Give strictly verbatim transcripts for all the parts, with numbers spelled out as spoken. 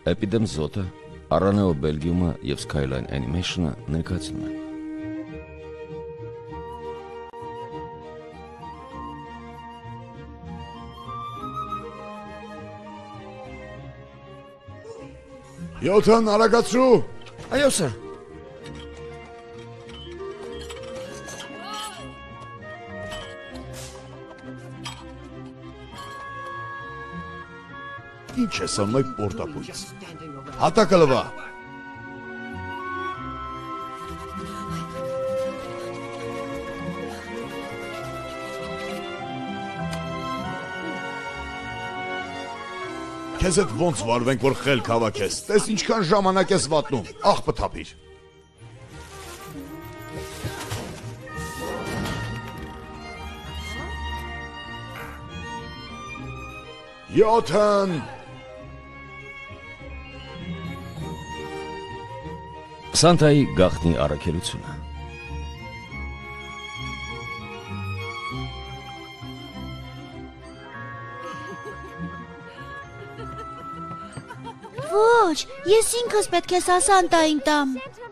Epidem Zota, Araneo Belgium եւ Skyline Animation-ը ներկայացնում են։ Յոթան արագացրու։ Այո, սր։ Ինչ է սա մայ պորտապույց։ Հատակը լվա։ Քեզ հետ ոնց վարվենք, որ խելք հավաքես։ Տես ինչքան ժամանակ ես վատնում։ Աղ պտապիր։ Յոթան։ Սանտայի գաղտնի առաքելությունը։ Ոչ, ես ինքս պետք է սա Սանտային տամ։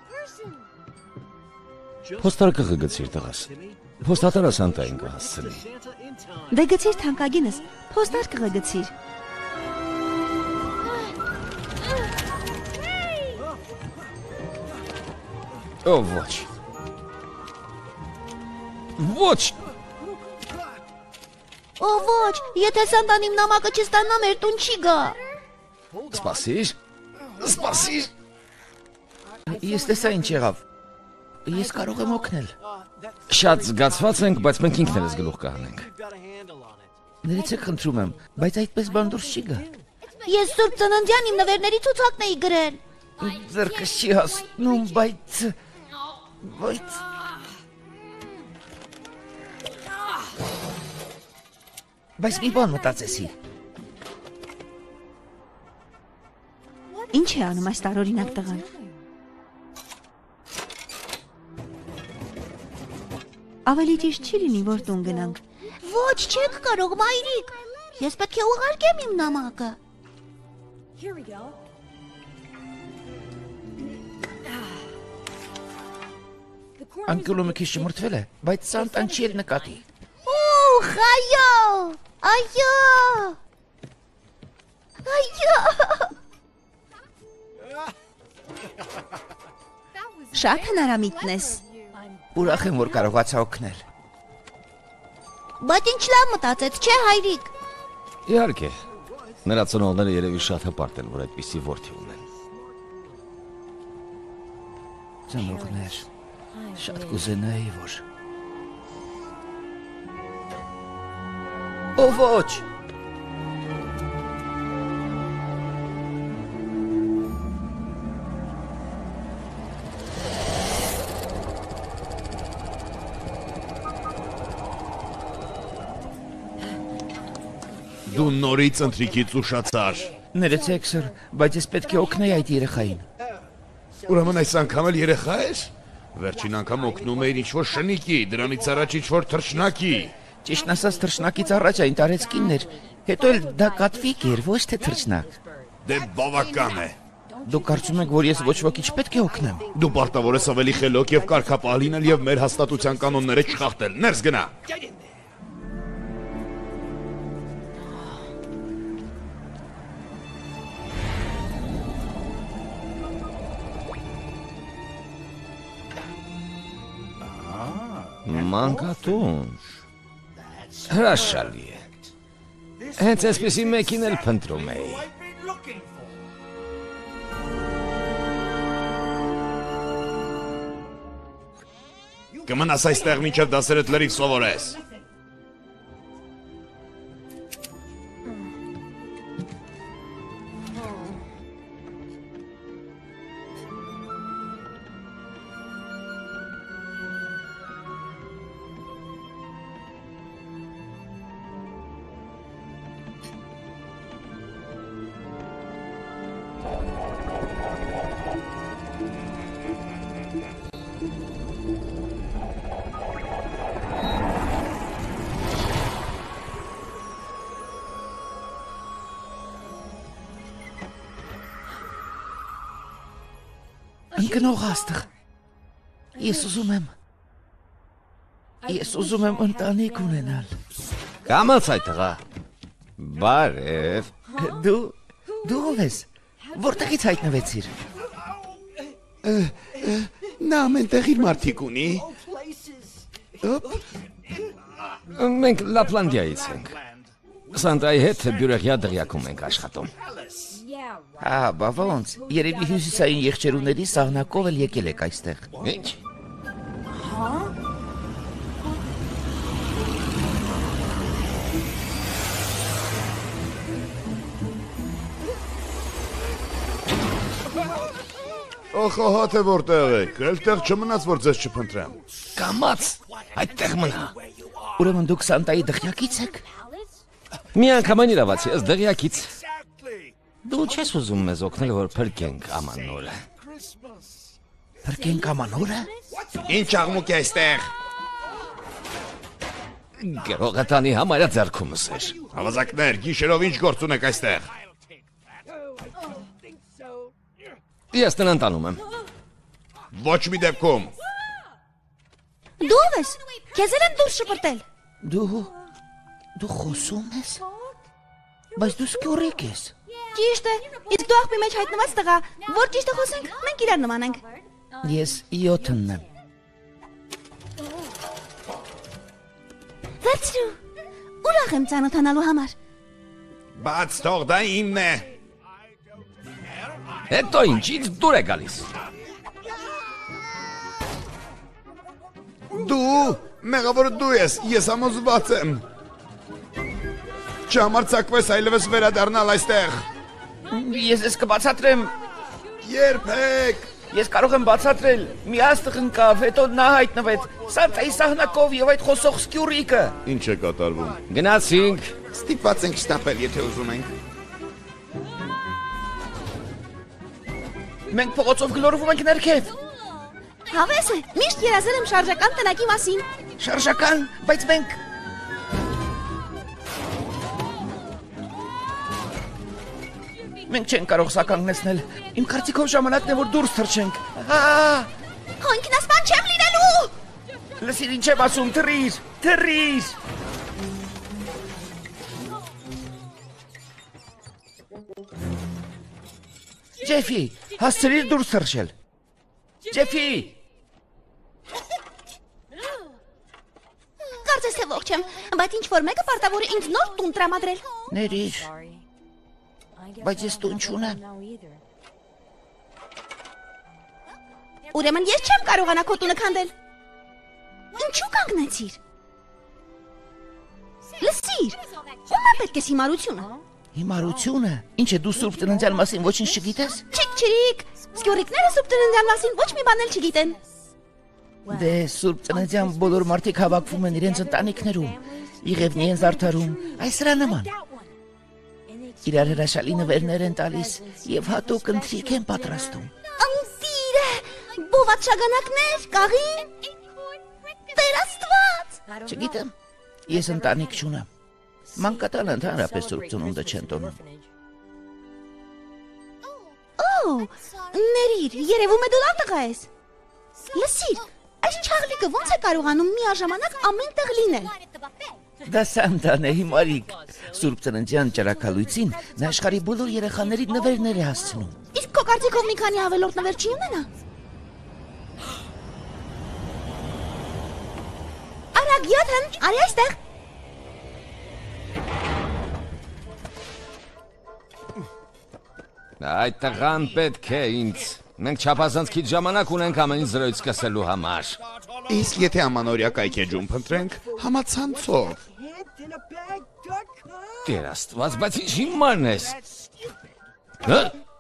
Փոստարկղը գցիր տղաս։ Փոստատարը Սանտային կհասցնի։ Դե գցիր թանկագինս, փոստարկղը գցիր։ Օ, ոչ։ Ոչ։ Օ, ոչ, եթե Սանտան իմ նամակը չստանա, մեր տուն չի գա։ Սպասիր։ Սպասիր։ Ես տեսա ինչ եղավ։ Ես կարող եմ օգնել։ Շատ զգացված ենք, բայց մենք ինքներս գլուխ կհանենք։ Ներեցեք խնդրում եմ, բայց այդպես բան դուրս չի գա։ Ես Սուրբ Ծննդյան իմ նվերների ցուցակն էի գրել։ Ձեռքս չի հասնում, բայց բայց Բայց մի բան մտածեցի։ Ինչ է անում այս տարօրինակ տղան։ Ավելի ճիշտ չի լինի, որ տուն գնանք։ Ոչ, չեք կարող, մայրիկ։ Ես պետք է ուղարկեմ իմ նամակը։ Անկյունումը քիչ շմրթվել է, բայց Սանտան չի էլ նկատի։ Ուխ, այո, այո, այո։ Շատ հնարամիտն ես։ Ուրախ եմ, որ կարողացա օգնել։ Բայց ինչ լավ մտածեց, չէ հայրիկ։ Իհարկե, նրա ծնողները երևի շատ հպարտ են, որ այդպիսի որդի ունեն։ Ծնողներ, շատ կուզենայի, որ… Ո ոչ։ Դու նորից ընթրիքից ուշացար։ Ներեցեք, սր, բայց ես պետք է օգնեի այդ երեխային։ Ուրեմն այս անգամ էլ երեխա ես։ Վերջին անգամ օգնում էիր ինչ-որ շնիկի, դրանից առաջ ինչ-որ թռչնակի։ Ճիշտն ասած, թռչնակից առաջ այն տարեցկինն էր, հետո էլ դա կատվիկ էր, ոչ թե թռչնակ։ Դե բավական է։ Դուք կարծում եք, որ ես ոչ ոքի չպետք է օգնեմ։ Դու պարտավոր ես ավելի խելոք եւ կարգապահ լինել եւ մեր հաստատության կանոնները չխախտել։ Ներս գնա։ Մանկատունջ։ Հրաշալի է։ Հենց այսպեսի մեկին էլ փնտրում էի։ Կմնաս այստեղ մինչև դասերդ լրիվ սովորես։ Ընկնող աստղ։ Ես ուզում եմ Ես ուզում եմ ընտանիք ունենալ։ Կամաց այդ տղա։ Բարև։ Դու դու ով ես։ Որտեղից հայտնվեցիր։ Նա ամենտեղ իր մարդիկ ունի։ Մենք Լապլանդիայից ենք։ Սանտայի հետ բյուրեղյա դղյակում ենք աշխատում։ Հա, բա ոնց։ Երևի հյուսիսային եղջերուների սաղնակով էլ եկել եք այստեղ։ Ինչ։ Ախ, թե որտեղ եք։ Այդտեղ չմնաց, որ ձեզ չփնտրեմ։ Կամաց, այդտեղ մնա։ Ուրեմն դուք Սանտայի դղյակից եք։ Մի անգամ անիրավացի, ըստ դղյակից։ Դու չես ուզում մեզ օգնել, որ փրկենք ամանորը։ Փրկենք ամանորը։ Ինչ աղմուկ է այստեղ։ Գերողատանի համարյա ձեռքումս էր։ Ավազակներ, գիշերով ինչ գործ ունեք այստեղ։ Ես տնան տանում եմ։ Ոչ մի դեպքում։ Դու ով ես։ Քեզ էլ են դուրս շպրտել։ Դու դու խոսում ես։ Բայց դու սկյուրիկ ես։ Ճիշտ է։ Իսկ դու աղբի մեջ հայտնված տղա, որ ճիշտը խոսենք, մենք իրար նման ենք։ Ես յոթն եմ։ Վերցրու։ Ուրախ եմ ծանոթանալու համար։ Բաց թող դա իմն է։ Հետո ինչից դուր է գալիս։ Դու, մեղավորը դու ես, ես համոզված եմ։ Չհամարձակվես այլևս վերադառնալ այստեղ։ Ես ես կբացատրեմ։ Երբեք։ Ես կարող եմ բացատրել։ Մի աստղ ընկավ, հետո նա հայտնվեց։ Սանտայի սահնակով եւ այդ խոսող սկյուրիկը։ Ինչ է կատարվում։ Գնացինք։ Ստիպված ենք շտապել, եթե ուզում ենք։ Մենք փողոցով գլորվում ենք ներքև։ Հավես է, միշտ երազել եմ շարժական տնակի մասին։ Շարժական, բայց մենք Մենք չենք կարող սականգնեցնել։ Իմ կարծիքով ժամանակն է, որ դուրս թռչենք։ Հա! Հո ինքնասպան չեմ լինելու։ Լսիր ինչ եմ ասում, թռիր, թռիր։ Ջեֆի, հասցրիր դուրս թռչել։ Ջեֆի։ Կարծես թե ողջ եմ, բայց ինչ որ մեկը պարտավոր է ինձ նոր տուն տրամադրել։ Ներիր։ Բայց ես տուն չունեմ։ Ուրեմն ես չեմ կարողանա քո տունը քանդել։ Ինչու կանգնեցիր։ Լսիր, ո՞ւմ է պետք է հիմարությունը։ Հիմարությունը։ Ինչ է, դու Սուրբ Ծննդյան մասին ոչինչ չգիտես։ Չիկ չիկ, սկյուրիկները Սուրբ Ծննդյան մասին ոչ մի բան էլ չգիտեն։ Դե Սուրբ Ծննդյան բոլոր մարդիկ հավաքվում են իրենց ընտանիքներում, եղևնի են զարդարում, այս սրա նման։ Իրար հրաշալի նվերներ են տալիս եւ հատուկ ընթրիք են պատրաստում։ Ընտիրը, բոված շագանակներ, կաղի, Տեր Աստված։ Չգիտեմ, ես ընտանիք չունեմ։ Մանկատան ընդհանրապես Սուրբ Ծնունդը չեն տոնում։ Օ, ներիր, երևում է դու լավ տղա ես։ Լսիր, այս չաղլիկը ո՞նց է կարողանում միաժամանակ ամեն տեղ լինել։ Դա Սանտան է, հիմարիկ։ Սուրբ Ծննդյան ճրագալույցին նա աշխարհի բոլոր երեխաների նվերներ է հասցնում։ Իսկ քո կարծիքով մի քանի ավելորդ նվեր չի ունենա։ Արագ յոթն, արի այստեղ։ Այդ տղան պետք է ինձ։ Մենք չափազանց քիչ ժամանակ ունենք ամեն ինչ զրոյց սկսելու համար։ Իսկ եթե ամանորյա կայքեջում փնտրենք, համացանցով։ Տեր Աստված, բայց ինչ հիմարն ես։ Հա?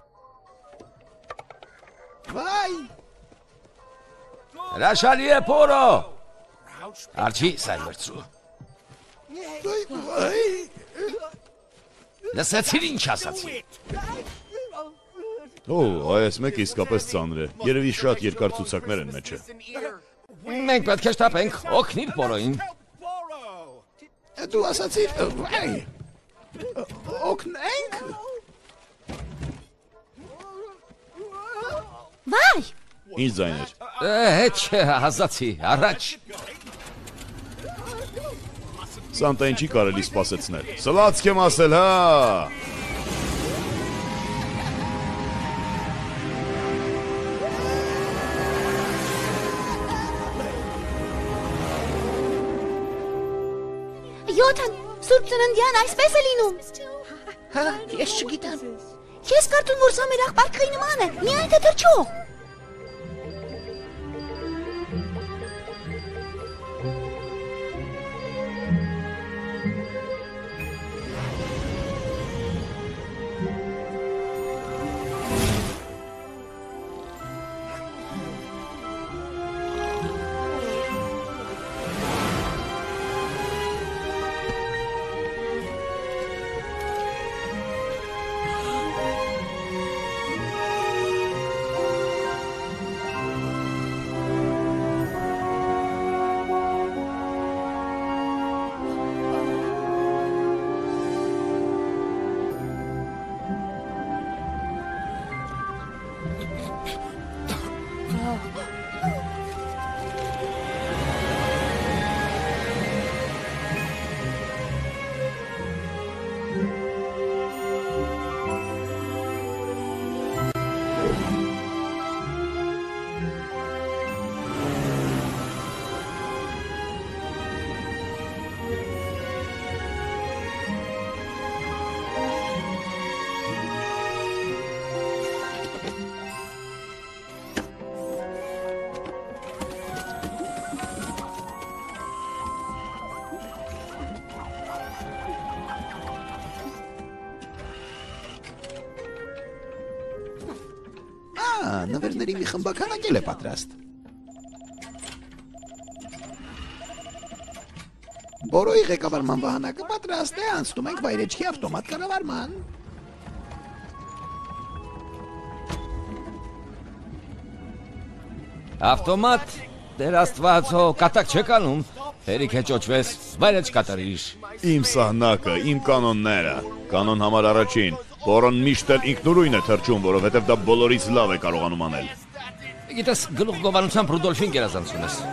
Վայ։ Հրաշալի է փորո։ Արջի սայլ վերցրու։ Վայ։ Լսեցիր ինչ ասացի։ Օ, այս մեկը իսկապես ծանր է։ Երևի շատ երկար ցուցակներ են մեջը։ Մենք պետք է շտապենք, օգնիր փորոին։ Դու ասացիր, վայ։ Օգնենք։ Վայ, Ինչ ձայներ։ Հետ չէ, հասացի, առաջ։ Սանտային չի կարելի սպասեցնել։ Սլացք եմ ասել, հա։ Յոթն, Սուրբ Ծննդյան այսպես է լինում։ Հա, ես չգիտեմ։ Ես կարծում որ սա մեր աղբարկայի նման է, միայն թե թրջող։ Նվերների մի խմբական ակել է պատրաստ։ Բորոյի ղեկավարման վահանակը պատրաստ է, անցնում ենք վայրեջքի ավտոմատ կառավարման։ Ավտոմատ, դեր աստվածո, կատակ չեք անում, հերիք է ճոճվես, վայրեջ կատարիր։ Իմ սահնակը, իմ կանոնները, կանոն համար առաջին, Բորոն միշտ էլ ինքնուրույն է թրջում, որովհետև դա բոլորից լավ է կարողանում անել։ Գիտես, գլուխ գովանությամբ Ռուդոլֆին գերազանցում ես։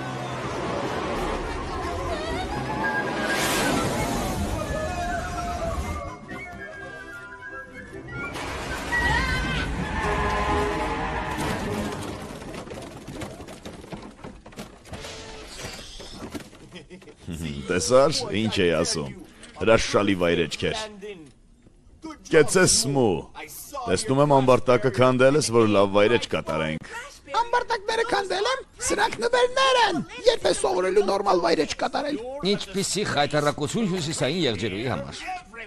Տեսար, ինչ էի ասում, հրաշալի վայրեջքեր։ Կեցես սմու, տեսնում եմ ամբարտակը քանդել ես, որ լավ վայրեջ կատարենք։ Ամբարտակները քանդել եմ, սրանք նվերներ են, երբ է սովորելու նորմալ վայրեջ կատարել։ Ինչպիսի խայտառակություն հյուսիսային եղջերուի համար։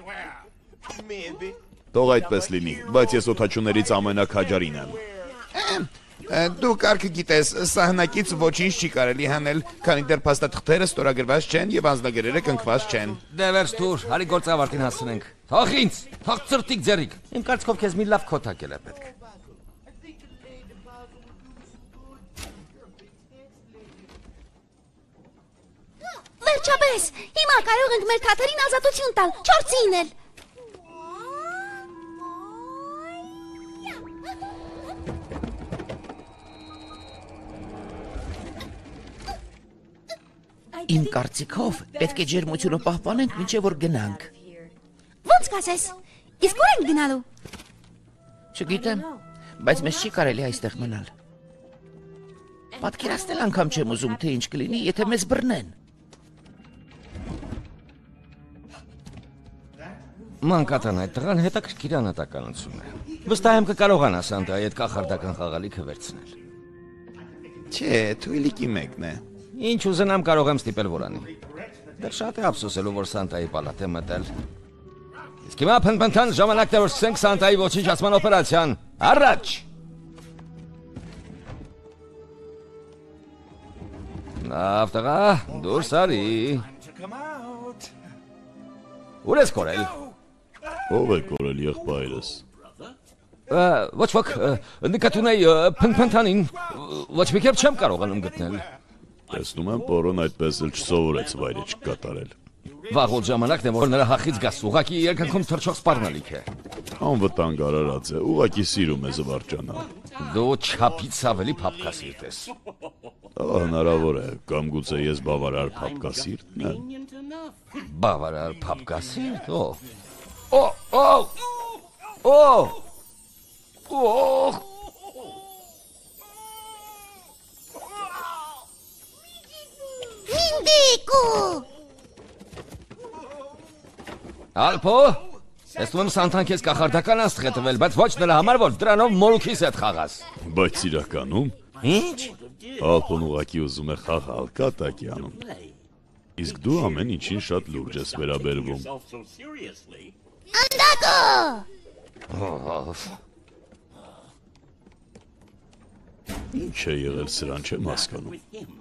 Թող այդպես լինի, բայց ես օդաչուներից ամենաքաջարին եմ։ Դու կարգը գիտես, սահնակից ոչինչ չի կարելի հանել, քանի դեռ փաստաթղթերը ստորագրված չեն եւ անձնագրերը կնքված չեն։ Դե վերջ տուր, հարի գործավարտին հասցնենք։ Թող ինձ, թող ծրտիկ ձերիկ։ Իմ կարծիքով քեզ մի լավ քոթակել է պետք։ Վերջապես, հիմա կարող ենք մեր թաթերին ազատություն տալ, չորցին էլ։ Իմ կարծիքով պետք է ջերմությունը պահպանենք, մինչև որ գնանք։ Ոնց կասես, իսկ ուր ենք գնալու։ Չգիտեմ, բայց մեզ չի կարելի այստեղ մնալ։ Պատկերացնել անգամ չեմ ուզում, թե ինչ կլինի, եթե մեզ բռնեն։ Մանկատան այդ տղան հետաքրքիր անհատականություն է։ Վստահ եմ կկարողանա Սանտայի այդ կախարդական խաղալիքը վերցնել։ Չէ, թույլիկի մեկն է։ Ինչ ուզենամ կարող եմ ստիպել որանի։ Դեռ շատ է ափսոսելու, որ Սանտայի պալատ է մտել։ Իսկ հիմա փնփնթան ժամանակն է, որ սկսենք Սանտայի ոչնչացման օպերացիան։ Առաջ։ Լավ տղա, դուրս արի։ Ուր ես կորել։ Ով է կորել եղբայրս։ Ոչ ոք, նկատի ունեի փնփնթանին, ոչ մի կերպ չեմ կարողանում գտնել։ Տեսնում եմ, Բորոն այդպես էլ չսովորեց վայրեջք կատարել։ Վաղոտ ժամանակն է, որ նրա հախից գաս, ուղղակի երկնքում թռչող սպառնալիք է։ Անվտանգ արարած է, ուղղակի սիրում է զվարճանալ։ Դու չափից ավելի փափկասիրտ ես։ Ահա հնարավոր է, կամ գուցե ես բավարար փափկասիրտն եմ։ Բավարար փափկասիրտ, օ։ Օ, օ։ Օ։ Օ։ Մինդիկու։ Ալփո, տեսնում եմ Սանտան քեզ կախարդական աստղ է տվել, բայց ոչ նրա համար, որ դրանով մորուքիս հետ խաղաս։ Բայց իրականում Ինչ։ Ալփոն ուղղակի ուզում է խաղալ կատակյանում։ Իսկ դու ամեն ինչին շատ լուրջ ես վերաբերվում։ Անդակո։ Ինչ է եղել սրան չեմ հասկանում։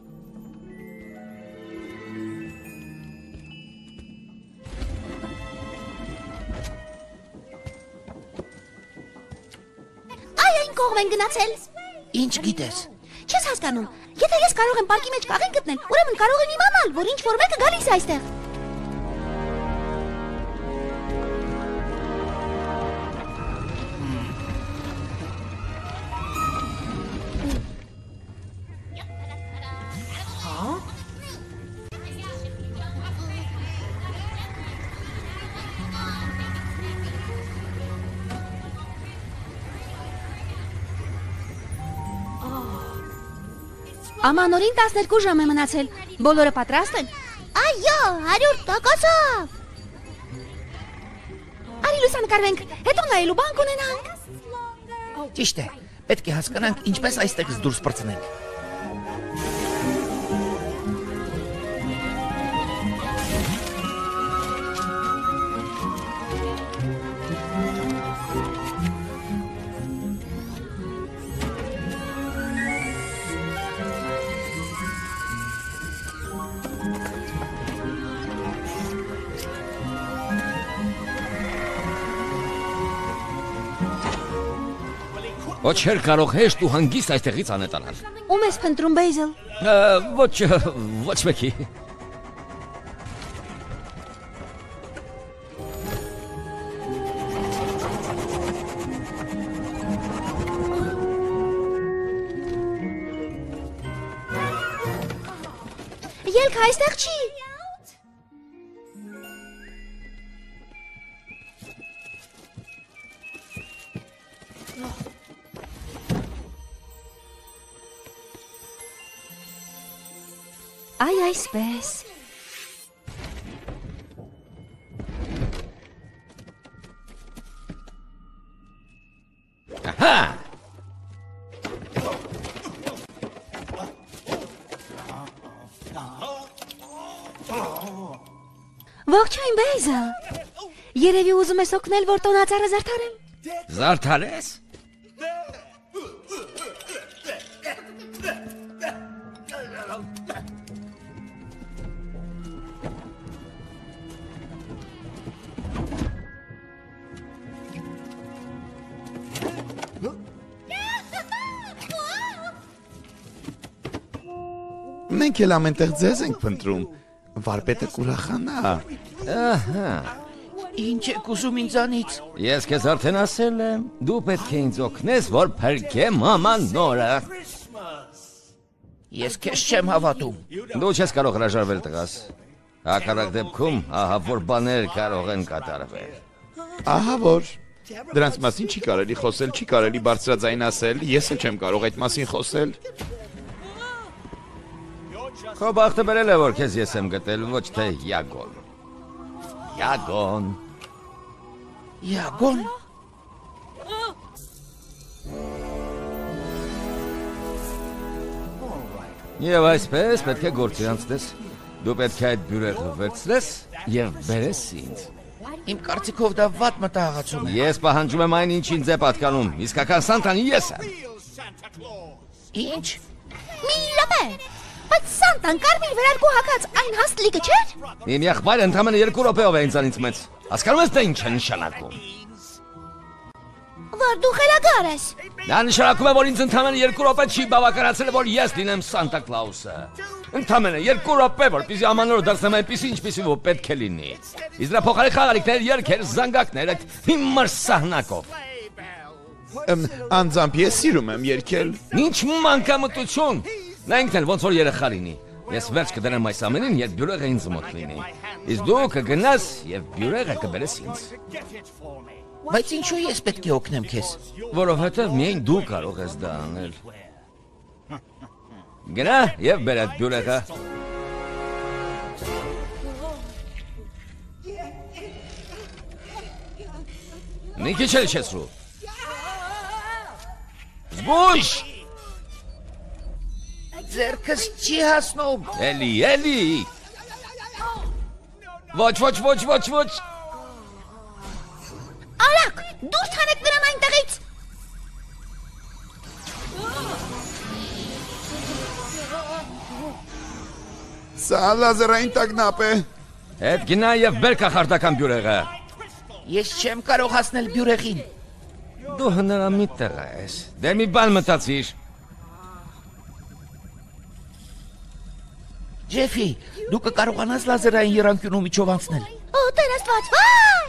Այ այն կողմ են գնացել։ Ինչ գիտես։ Չես հասկանում։ Եթե ես կարող եմ պարկի մեջ կաղին գտնել, ուրեմն կարող եմ իմանալ, որ ինչ որ մեկը գալիս է այստեղ։ Ամանորին տասներկու ժամ է մնացել։ Բոլորը պատրաստ են։ Այո, հարյուր տոկոսով։ Արի լուսանկարվենք, հետո նայելու բան կունենանք։ Ճիշտ է։ Պետք է հասկանանք ինչպես այստեղից դուրս պրծնենք։ Ոչ էր կարող հեշտ ու հանգիստ այստեղից անետանալ։ Ում ես փնտրում, Բեյզել։ Ոչ, ոչ մեկի։ Ելքը այստեղ չի։ Այ այսպես։ Ահա։ Ողջույն, Բեյզել։ Երևի ուզում ես օգնել, որ տոնածառը զարդարեմ։ Զարդարես։ Մենք էլ ամենտեղ ձեզ ենք փնտրում։ Վարպետը կուրախանա։ Ահա։ Ինչ եք ուզում ինձանից։ Ես քեզ արդեն ասել եմ, դու պետք է ինձ օգնես, որ փրկեմ մաման նորը։ Ես քեզ չեմ հավատում։ Դու չես կարող հրաժարվել տղաս։ Հակառակ դեպքում ահա որ բաներ կարող են կատարվել։ Ահա որ։ Դրանց մասին չի կարելի խոսել, չի կարելի բարձրաձայն ասել, ես էլ չեմ կարող այդ մասին խոսել։ Քո բախտը բերել է, որ քեզ ես եմ գտել, ոչ թե Յագոն։ Յագոն։ Յագոն։ Եվ այսպես պետք է գործի անցնես։ Դու պետք է այդ բյուրեղը վերցնես եւ բերես ինձ։ Իմ կարծիքով դա վատ մտահղացում է։ Ես պահանջում եմ այն, ինչ ինձ է պատկանում։ Իսկական Սանտան ես եմ։ Ինչ։ Մի րոպե։ Բայց Սանտան կարմիր վերարկու հագած այն հաստլիկը չէր։ Իմ եղբայրը ընդամենը երկու րոպեով է ինձանից մեծ։ Հասկանում ես դա ինչ է նշանակում։ Որ դու խելագար ես։ Դա նշանակում է, որ ինձ ընդամենը երկու րոպե չի բավականացել, որ ես լինեմ Սանտա Կլաուսը։ Ընդամենը երկու րոպե, որպեսզի ամանորը դարձնեմ այնպիսի, ինչպիսի որ պետք է լինի։ Իսկ դրա փոխարեն խաղալիքներ, երգեր, զանգակներ, այդ հիմար սահնակով։ Անձամբ ես սիրում եմ երգել։ Ինչ մանկամտություն։ Նա ինքն էլ ոնց որ երեխա լինի։ Ես վերջ կդնեմ այս ամենին, երբ բյուրեղը ինձ մոտ լինի։ Իսկ դու կգնաս եւ բյուրեղը կբերես ինձ։ Բայց ինչու ես պետք է օգնեմ քեզ։ Որովհետեւ միայն դու կարող ես դա անել։ Գնա եւ բեր այդ բյուրեղը։ Մի քիչ էլ չեսրու։ Զգույշ։ Ձերքս չի հասնում։ Էլի, էլի։ Ոչ, ոչ, ոչ, ոչ, ոչ։ Արագ, դուրս հանեք նրան այնտեղից։ Սա լազերային տագնապ է։ Հետ գնա եւ բեր կախարդական բյուրեղը։ Ես չեմ կարող հասնել բյուրեղին։ Դու հնարամիտ տղա ես։ Դե մի բան մտածիր։ Ջեֆի, դու կկարողանաս լազերային եռանկյունու միջով անցնել։ Օ, Տեր Աստված, վայ։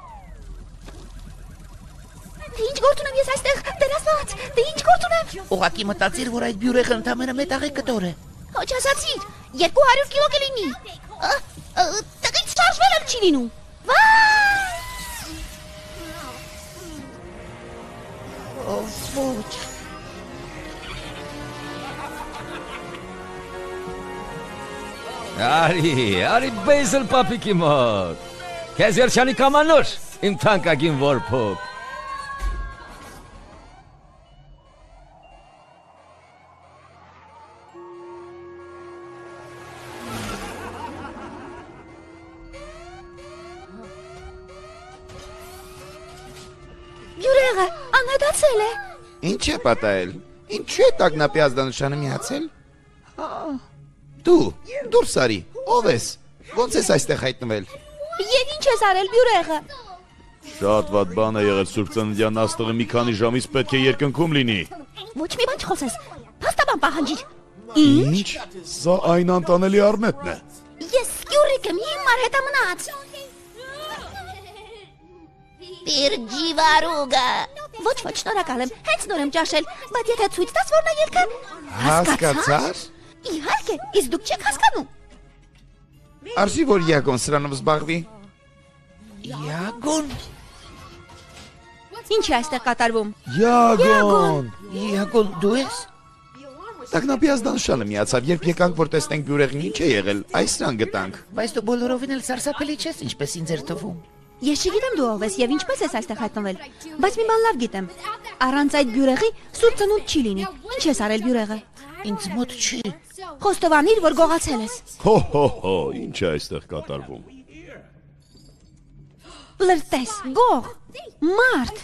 Դե ինչ գործ ունեմ ես այստեղ, Տեր Աստված, դե ինչ գործ ունեմ։ Ուղղակի մտածիր, որ այդ բյուրեղը ընդամենը մետաղի կտոր է։ Ոչ ասացիր, երկու հարյուր կիլո կլինի։ Տղից շարժվել էլ չի լինում։ Վայ։ Ով ոչ։ Արի, արի բեյզել պապիկի մոտ։ Քեզ երջանի կամանոր, իմ թանկագին որփոք։ Բյուրեղը անհետացել է։ Ինչ է պատահել։ Ինչու է տագնապի ազդանշանը միացել։ Դու, դուրս արի, ով ես։ Ոնց ես այստեղ հայտնվել։ Եվ ինչ ես արել բյուրեղը։ Շատ վատ բան է եղել Սուրբ Ծննդյան աստղը մի քանի ժամից պետք է երկնքում լինի։ Ոչ մի բան չխոսես։ Փաստաբան պահանջիր։ Ինչ։ Սա այն անտանելի առնետն է։ Ես Սյուրիկ եմ, հիմար հետամնաց։ Պիրջիվարուգա։ Ոչ, ոչ, շնորհակալ եմ, հենց նոր եմ ճաշել, բայց եթե ցույց տաս որն է ելքը։ Հասկացար։ Իհարկե, իսկ դուք չեք հասկանում։ Արժի որ Յագոն սրանով զբաղվի։ Յագոն։ Ինչ է այստեղ կատարվում։ Յագոն։ Յագոն, դու ես։ Տագնապի ազդանշանը միացավ, երբ եկանք որ տեսնենք բյուրեղն ինչ է եղել, այս ռան գտանք։ Բայց դու բոլորովին էլ սարսափելի չես, ինչպես ինձ էր թվում։ Ես չգիտեմ դու ով ես եւ ինչպես ես այստեղ հայտնվել, բայց մի բան լավ գիտեմ։ Առանց այդ բյուրեղի Սուրբ Ծնունդ չի լինի։ Ինչ ես արել բյուրեղը։ Ինձ մոտ չի։ Խոստովանիր, որ գողացել ես։ Հո հո հո, ինչ է այստեղ կատարվում։ Լրտես, գող, մարդ։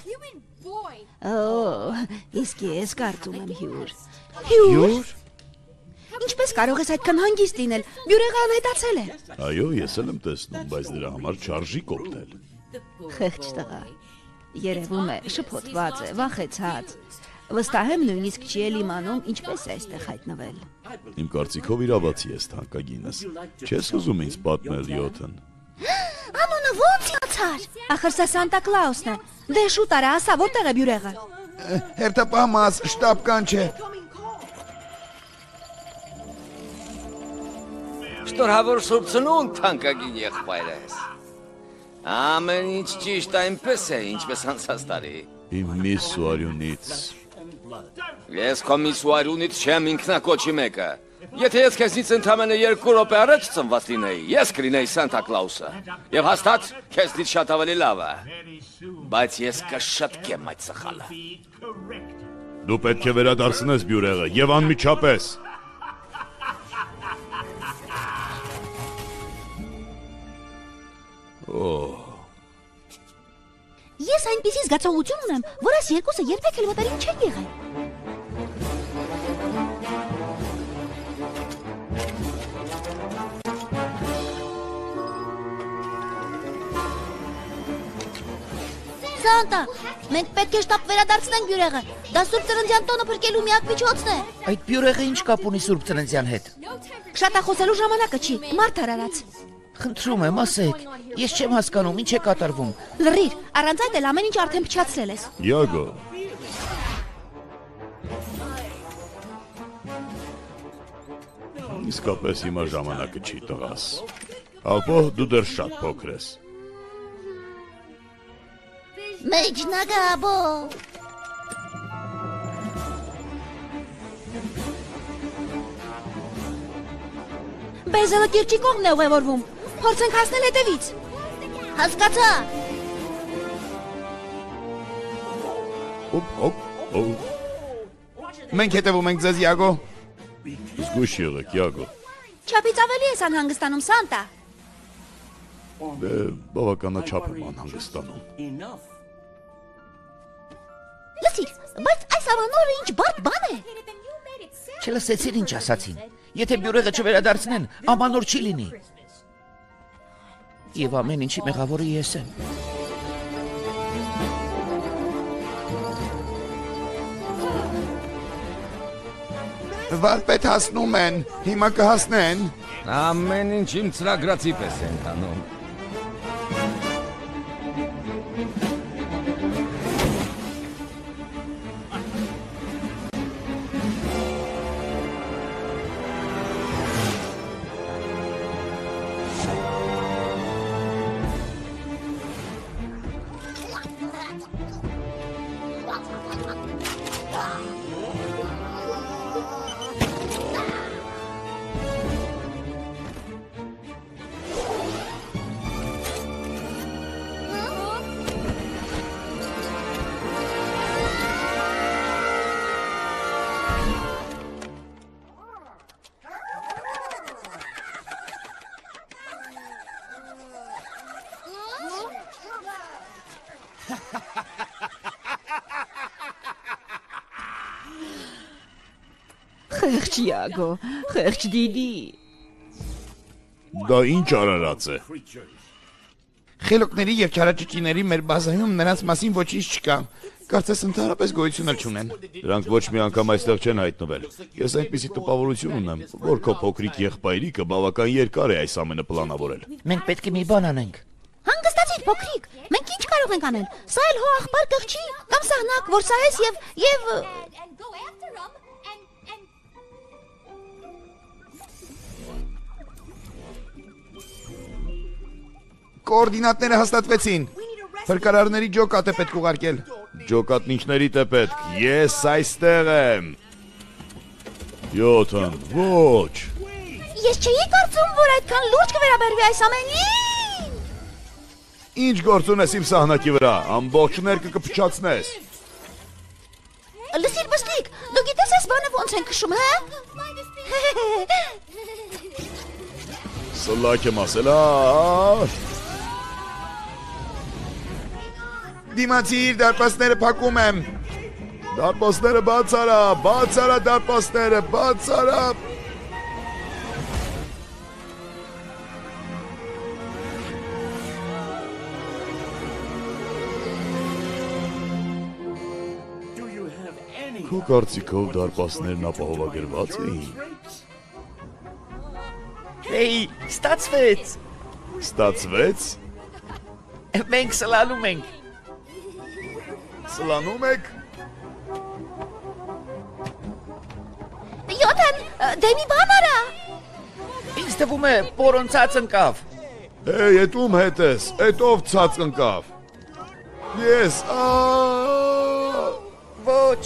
Օ, իսկ ես կարծում եմ հյուր։ Հյուր։ Ինչպես կարող ես այդքան հանգիստ լինել։ Բյուրեղը անհետացել է։ Այո, ես էլ եմ տեսնում, բայց դրա համար չարժի կոպտել։ Խեղճ տղա։ Երևում է շփոթված է, վախեցած։ Վստահ եմ նույնիսկ չի էլ իմանում ինչպես է այստեղ հայտնվել։ Իմ կարծիքով իրավացի ես թանկագինս։ Չես ուզում ինձ պատմել յոթն։ Անունը ո՞նց յացար։ Ախր սա Սանտա Կլաուսն է։ Դե շուտ արա, ասա որտեղ է բյուրեղը։ Հերթապահմաս, շտապ կանչե։ Շնորհավոր Սուրբ Ծնունդ, թանկագին եղբայրս։ Ամեն ինչ ճիշտ այնպես է, ինչպես անցած տարի։ Իմ միսուարյունից։ Ես քո միսուարյունից չեմ ինքնակոչի մեկը։ Եթե ես քեզնից ընդամենը երկու րոպե առաջ ծնված լինեի, ես կլինեի Սանտա Կլաուսը։ Եվ հաստատ քեզնից շատ ավելի լավ է։ Բայց ես կշտկեմ այդ սխալը։ Դու պետք է վերադարձնես բյուրեղը եւ անմիջապես։ Ես այնպիսի զգացողություն ունեմ, որ այս երկուսը երբեք էլ մտերիմ չեն եղել։ Սանտա, Մենք պետք է շտապ վերադարձնենք բյուրեղը։ Դա Սուրբ Ծննդյան տոնը փրկելու միակ միջոցն է։ Այդ բյուրեղը ինչ կապ ունի Սուրբ Ծննդյան հետ։ Շատախոսելու ժամանակը չի, մարդ արարած։ Խնդրում եմ, ասեք, ես չեմ հասկանում ինչ է կատարվում։ Լռիր, առանց այդ էլ ամեն ինչ արդեն փչացրել ես։ Յագո։ Իսկապես հիմա ժամանակը չի տղաս։ Ապա դու դեռ շատ փոքր ես։ Մեջնագաբո։ Բեզելը կիրճի կողմն է ուղևորվում։ Փորձենք հասնել հետևից։ Հասկացա։ Օպ, օպ, օպ։ Մենք հետևում ենք ձեզ, Յագո։ Զգույշ եղեք, Յագո։ Չափից ավելի ես անհանգստանում, Սանտա։ Դե բավականաչափ եմ անհանգստանում։ Լսիր, բայց այս ամանորը ինչ բարդ բան է։ Չլսեցին ինչ ասացին։ Եթե բյուրեղը չվերադարձնեն, ամանոր չի լինի։ Եվ ամեն ինչի մեղավորը ես եմ։ Վարպետ հասնում են, հիմա կհասնեն։ Ամեն ինչ իմ ծրագրացի պես է ընթանում։ Խեղճ Յագո, խեղճ դիդի։ Դա ինչ արարած է։ Խելոքների եւ չարաճճիների մեր բազայում նրանց մասին ոչինչ չկա։ Կարծես ընդհանրապես գոյություն չունեն։ Դրանք ոչ մի անգամ այստեղ չեն հայտնվել։ Ես այնպիսի տպավորություն ունեմ, որ քո փոքրիկ եղբայրիկը բավական երկար է այս ամենը պլանավորել։ Մենք պետք է մի բան անենք։ Հանգստացիր, փոքրիկ։ Մենք ինչ կարող ենք անել։ Սա էլ հո աղբար կղջի կամ սահնակ, որ սա ես եւ եւ Կոորդինատները հաստատվեցին։ Փրկարարների ջոկատ է պետք ուղարկել։ Ջոկատնիչներիդ է պետք։ Ես այստեղ եմ։ յոթն, ոչ։ Ես չէի կարծում, որ այդքան լուրջ կվերաբերվի այս ամենին։ Ինչ գործ ունես իմ սահնակի վրա, ամբողջ ներկը կփչացնես։ Լսիր, բստիկ, դու գիտես այս բանը ոնց են քշում, հա։ Սլակ եմ ասել, ա։ Դիմացիր, դարպասները փակում եմ։ Դարպասները բաց արա, բաց արա դարպասները, բաց արա։ Քո կարծիքով դարպասներն ապահովագրված էին։ Էй, ստացվեց։ Ստացվեց։ Մենք սլանում ենք։ Սլանում եք։ Յոթան, դեմի բան արա։ Ինձ թվում է պորոնցած ընկավ։ Էй, էդ ում հետ ես, էդ ով ցած ընկավ։ Ես, ա։ Ոչ։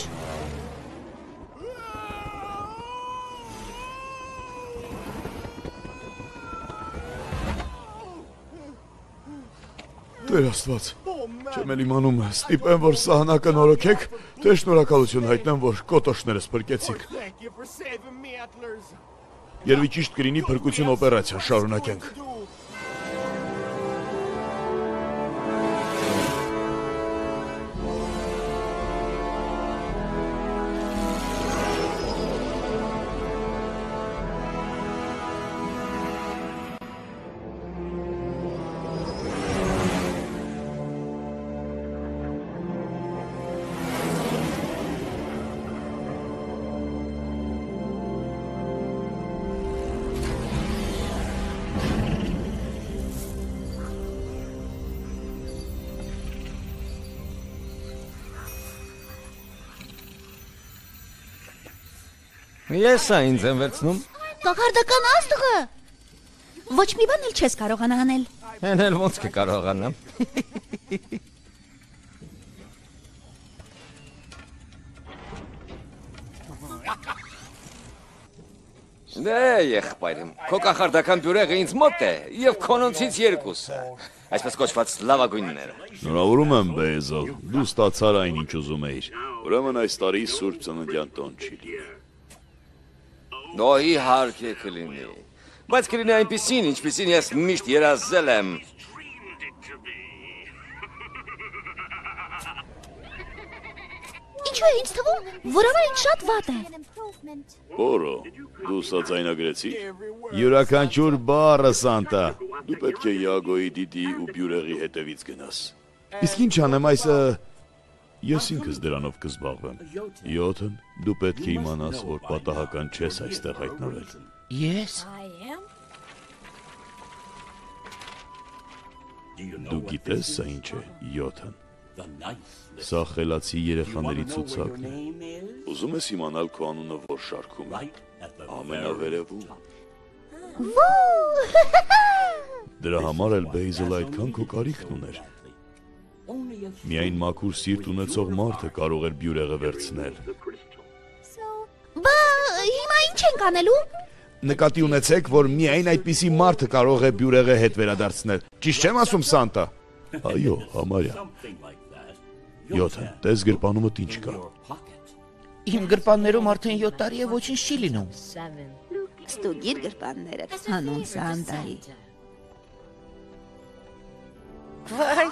Տեր Աստված, չեմ էլ իմանում, ստիպեմ, որ սահնակը նորոգեք, թե շնորհակալություն հայտնեմ, որ կոտոշներս փրկեցիք։ Երևի ճիշտ կլինի փրկություն օպերացիա շարունակենք։ Ես սա ինձ եմ վերցնում։ Կախարդական աստղը։ Ոչ մի բան էլ չես կարողանա անել։ Հեն էլ ոնց կկարողանամ։ Դե եղբայրım, քո կախարդական բյուրեղը ինձ մոտ է եւ քոնոնցից երկուսը։ Այսպես կոչված լավագույնները։ Շնորհավորում եմ, Բեյզոլ, դու ստացար այն, ինչ ուզում էիր։ Ուրեմն այս տարի Սուրբ Ծննդյան տոն չի լինի։ Դո իհարկե կլինի։ Բայց կլինի այնպիսին, ինչպիսին ես միշտ երազել եմ։ Ինչու է ինձ թվում, որովը ինձ շատ վատ է։ Պորո, դու սա ձայնագրեցի՞ր։ Յուրաքանչյուր բառը, Սանտա։ Դու պետք է Յագոյի դիդի ու բյուրեղի հետևից գնաս։ Իսկ ինչ անեմ այս ես ինքս դրանով կզբաղվեմ։ Յոթն, դու պետք է իմանաս, որ պատահական չես այստեղ հայտնվել։ Ես։ Դու գիտես սա ինչ է, Յոթն։ Սա խելացի երեխաների ցուցակն է։ Ուզում ես իմանալ քո անունը որ շարքում է։ Ամենավերևում։ Դրա համար էլ Բեյզել այդքան քո կարիքն ուներ։ Միայն մաքուր սիրտ ունեցող մարդը կարող էր բյուրեղը վերցնել։ Բա հիմա ինչ ենք անելու։ Նկատի ունեցեք, որ միայն այդպիսի մարդը կարող է բյուրեղը հետ վերադարձնել։ Ճիշտ չեմ ասում, Սանտա։ Այո, համարյա։ Յոթն, տես գրպանումդ ինչ կա։ Իմ գրպաններում արդեն յոթ տարի է ոչինչ չի լինում։ Ստուգիր գրպանները, հանուն Սանտայի։ Վայ։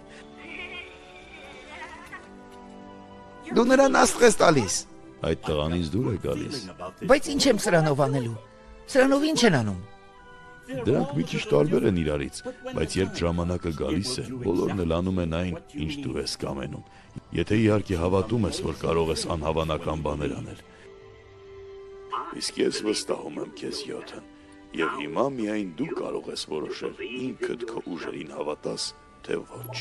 Դու նրան աստղ ես տալիս։ Այդ տղանից դուր է գալիս։ Բայց ինչ եմ սրանով անելու։ Սրանով ինչ են անում։ Դրանք մի քիչ տարբեր են իրարից, բայց երբ ժամանակը գալիս է, բոլորն էլ անում են այն, ինչ դու ես կամենում։ Եթե իհարկե հավատում ես, որ կարող ես անհավանական բաներ անել։ Իսկ ես վստահում եմ քեզ, Յոթն, եւ հիմա միայն դու կարող ես որոշել ինքդ քո ուժերին հավատաս, թե ոչ։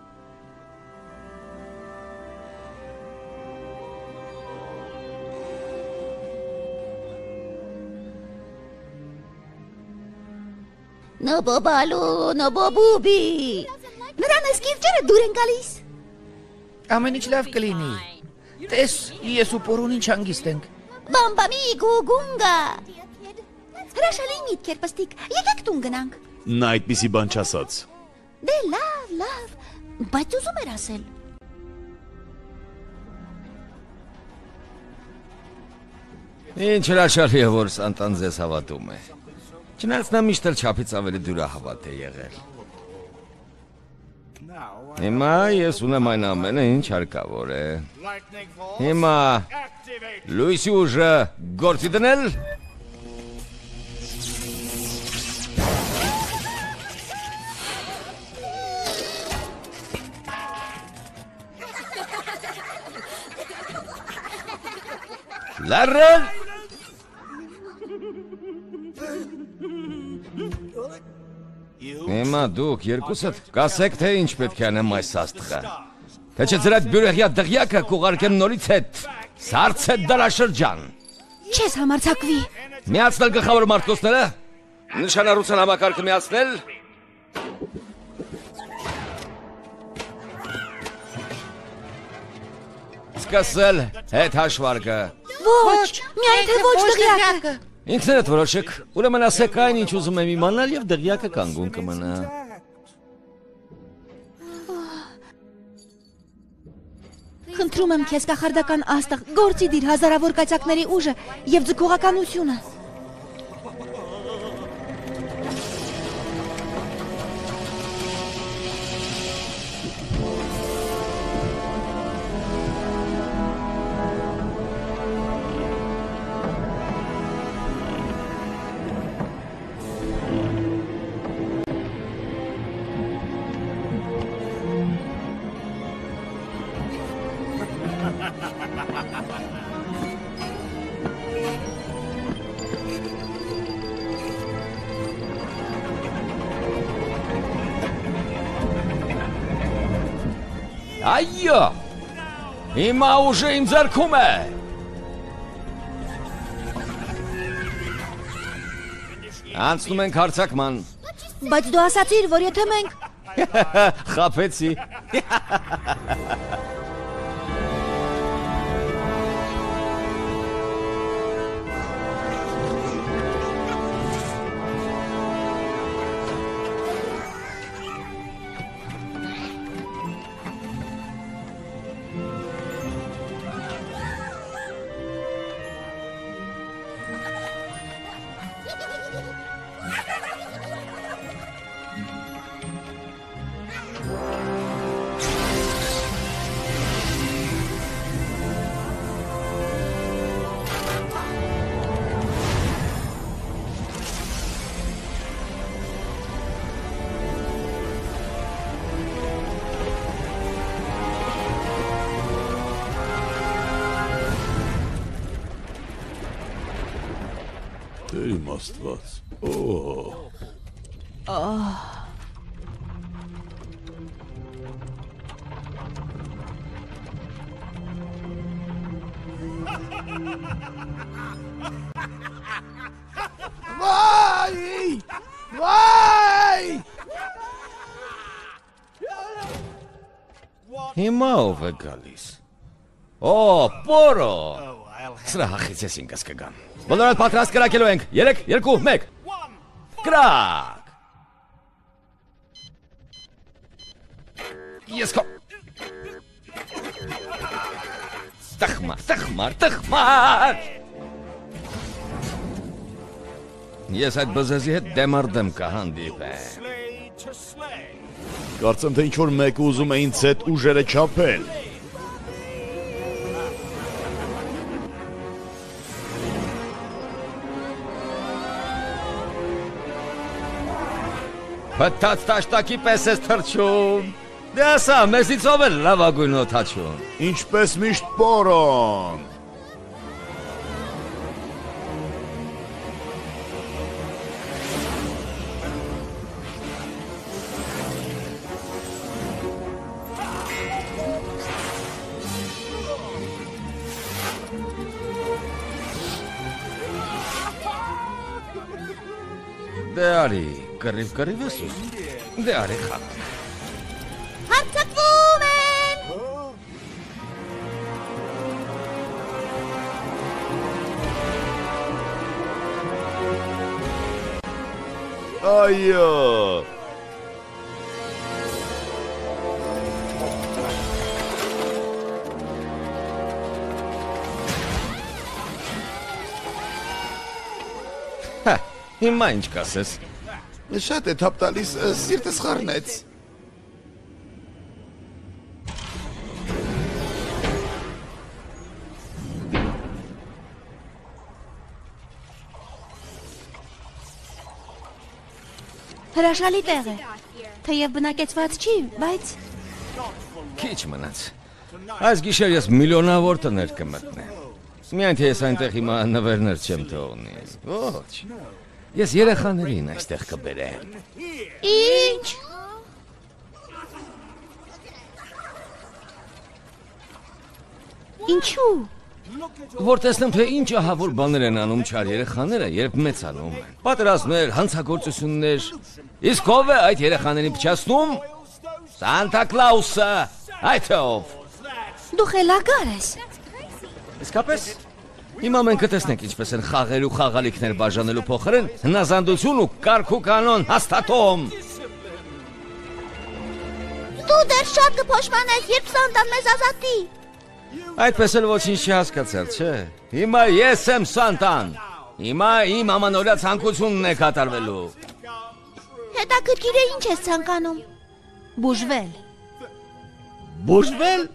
Նոբոբալու, նոբոբուբի։ Նրան այս կիրճերը դուր են գալիս։ Ամեն ինչ լավ կլինի։ Տես, ես ու Պորոն ինչ հանգիստ ենք։ Բամբամի գուգունգա։ Հրաշալի միտքեր, պստիկ, եկեք տուն գնանք։ Նա այդպիսի բան չասաց։ Դե լավ, լավ, բայց ուզում էր ասել։ Ինչ հրաշալի է, որ Սանտան ձեզ հավատում է։ Չնայած նա միշտ էլ չափից ավելի դյուրահավատ է եղել։ Հիմա ես ունեմ այն ամենը, ինչ հարկավոր է։ Հիմա լույսի ուժը գործի դնել։ Լարել։ Հիմա դուք երկուսդ կասեք, թե ինչ պետք է անեմ այս աստղը։ Թե չէ ձեր այդ բյուրեղյա դղյակը կուղարկեմ նորից հետ Սարցետ դարաշրջան։ Չես համարձակվի։ Միացնել գլխավոր մարտկոցները, նշանառության համակարգը միացնել։ Սկսել հետ հաշվարկը։ Ոչ, միայն թե ոչ դղյակը։ Ինքներդ որոշեք, ուրեմն ասեք այն, ինչ ուզում եմ իմանալ եւ դղյակը կանգուն կմնա։ Խնդրում եմ քեզ կախարդական աստղ, գործի դիր հազարավոր կայծակների ուժը եւ ձգողականությունը։ Այո, հիմա ուժը իմ ձեռքում է։ Անցնում ենք հարցակման։ Բայց դու ասացիր, որ եթե մենք Խափեցի։ Տեր իմ Աստված։ Օ՜։ Վայ! Վայ! Հիմա ով է գալիս։ Օ, Պորո։ Սրա հախից ես ինքս կգամ։ Բոլորդ պատրաստ կրակելու ենք։ երեք, երկու, մեկ։ Կրակ։ Ես քո։ Տխմար, տխմար, տխմար։ Ես այդ բզեզի հետ դեմարդեմ կհանդիպեմ։ Կարծեմ թե ինչ-որ մեկը ուզում է ինձ հետ ուժերը չափել։ Փտած տաշտակի պես ես թռչում։ Դե ասա, մեզից ով է լավագույն օդաչուն։ Ինչպես միշտ Պորոն։ Դե արի, կռիվ կռիվ ես ուզում։ Դե արի խաղ։ Հարցակվում են։ Այո։ Հա, հիմա ինչ կասես։ Շատ է թափ տալիս, սիրտս խառնեց։ հրաշալի տեղ է։ Թեև բնակեցված չի, բայց Քիչ մնաց։ Այս գիշեր ես միլիոնավոր տներ կմտնեմ։ Միայն թե ես այնտեղ հիմա նվերներ չեմ թողնի։ Ոչ։ Ես երեխաներին այստեղ կբերեմ։ Ինչ։ ինչու։ Որ տեսնեմ, թե ինչ ահավոր բաներ են անում չար երեխաները, երբ մեծանում են։ Պատերազմներ, հանցագործություններ։ Իսկ ով է այդ երեխաներին փչացնում։ Սանտա Կլաուսը, այդ է ով։ Դու խելագար ես։ Իսկապես, հիմա մենք կտեսնենք ինչպես են խաղեր ու խաղալիքներ բաժանելու փոխարեն հնազանդություն ու կարգ ու կանոն հաստատում։ Դու դեռ շատ կփոշմանես, երբ Սանտան մեզ ազատի։ Այդպես էլ ոչինչ չհասկացար, չէ։ Հիմա ես եմ Սանտան։ Հիմա իմ ամանորյա ցանկությունն է կատարվելու։ Հետաքրքիր է ինչ ես ցանկանում։ Բուժվել։ Բուժվել։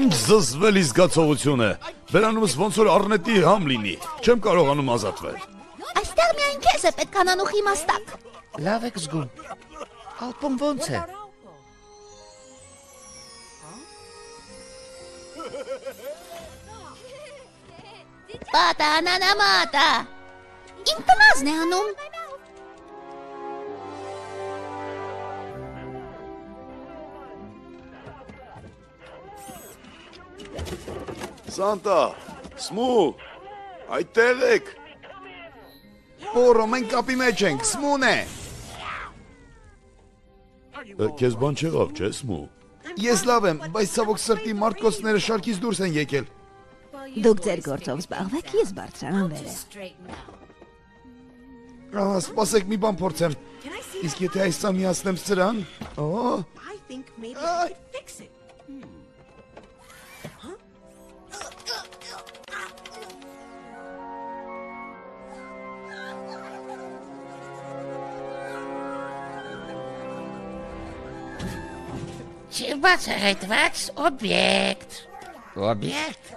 Ինչ զզվելի զգացողություն է։ Բերանումս ոնց որ առնետի համ լինի։ Չեմ կարողանում ազատվել։ Այստեղ միայն քեզ է պետք անանուխ իմաստակ։ Լավ եք զգում։ Ալպոն ոնց է։ Պատա, նանամատա։ Իմ տնազն է անում։ Սանտա, Սմու, այդտեղ եք։ Պորո, մենք կապի մեջ ենք, Սմուն է։ Քեզ բան չեղավ, չէ, Սմու։ Ես լավ եմ, բայց ցավոք սրտի մարդկոցները շարքից դուրս են եկել։ Դուք ձեր գործով զբաղվեք, ես բարձրանամ վերը։ Ահա, սպասեք մի բան փորձեմ։ Իսկ եթե այս սա միացնեմ սրան, օ, այ, Չբացահայտված օբյեկտ։ Օբյեկտ։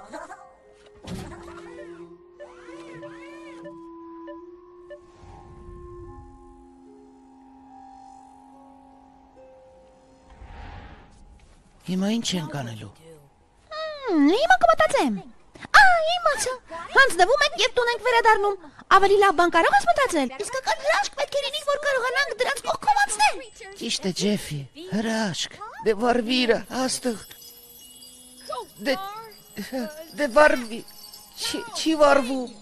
Հիմա ինչ ենք անելու։ Հիմա կմտածեմ։ Ահա, իմացա։ Հանձնվում ենք եւ տուն ենք վերադառնում։ Ավելի լավ բան կարող ես մտածել։ Իսկական հրաշք պետք է լինի, որ կարողանանք դրանց կողքով անցնել։ Ճիշտ է, Ջեֆի, հրաշք։ Դե վարվիրա, աստղ։ Դե դե վարվի։ Չի չի վարվում։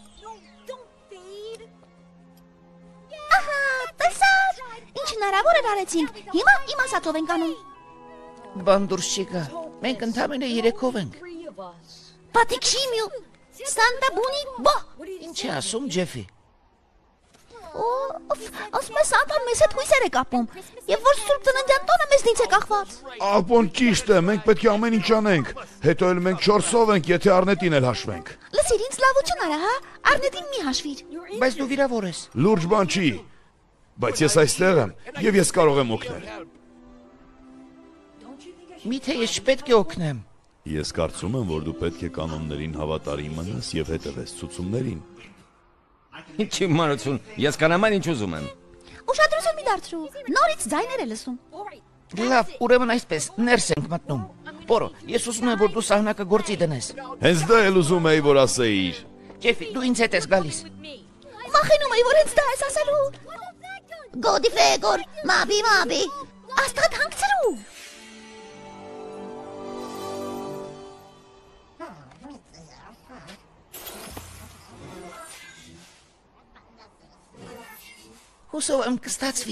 Ահա, տեսա։ Ինչ հնարավոր էր արեցինք։ Հիմա իմ ասածով ենք անում։ Բան դուրս չի գա։ Մենք ընդամենը երեքով ենք։ Պատիկ շիմյու, Սանտա բունի բո։ Ինչ է ասում, Ջեֆի։ Օֆ, ասես Սանտան մեզ հետ հույսեր է կապում։ Եվ որ Սուրբ Ծննդյան տոնը մեզնից է կախված։ Ալպոն ճիշտ է, մենք պետք է ամեն ինչ անենք։ Հետո էլ մենք չորսով ենք, եթե առնետին էլ հաշվենք։ Լսիր, ինձ լավություն արա, հա։ Առնետին մի հաշվիր։ Բայց դու վիրավոր ես։ Լուրջ բան չի։ Բայց ես այստեղ եմ եւ ես կարող եմ օգնել։ Միթե ես չպետք է օգնեմ։ Ես կարծում եմ, որ դու պետք է կանոններին հավատարիմ մնաս եւ հետևես ցուցումներին։ Ինչի մանություն, ես կանաման ինչ ուզում եմ։ Ուշադրություն մի դարձրու։ Նորից ձայներ է լսում։ Լավ, ուրեմն այսպես, ներս ենք մտնում։ Պորո, ես ուզում եմ, որ դու սահնակը գործի դնես։ Հենց դա էլ ուզում էի, որ ասեիր։ Ջեֆի, դու ինձ հետ ես գալիս։ Վախենում էի, որ հենց դա ես ասելու։ Գոդի ֆեգոր, մաբի մաբի։ Աստղդ հանգցրու։ Հուսով եմ կստացվի։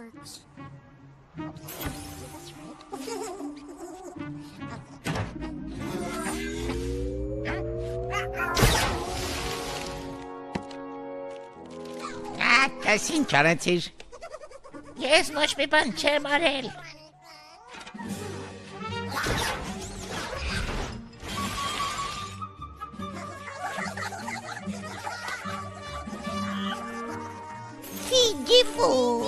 Ատես ինչ արեցիր։ Ես ոչ մի բան չեմ արել։ Ֆիգիֆու։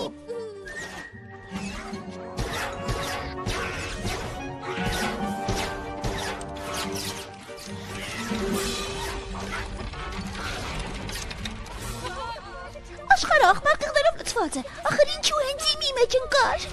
Աշխարհը աղբակեղներով լցված է։ Ախր ինչու հենց իմի մեջ ընկար։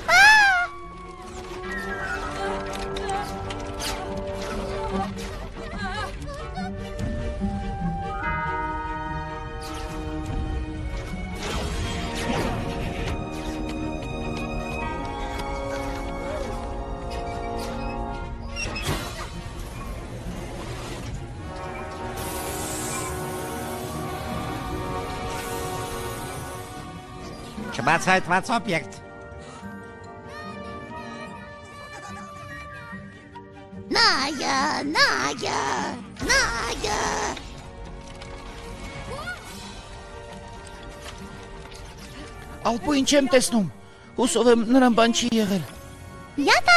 Չբացահայտված օբյեկտ։ Նայա, նայա, նայա։ Ալպու ինչ եմ տեսնում։ Հուսով եմ նրան բան չի եղել։ Յատա։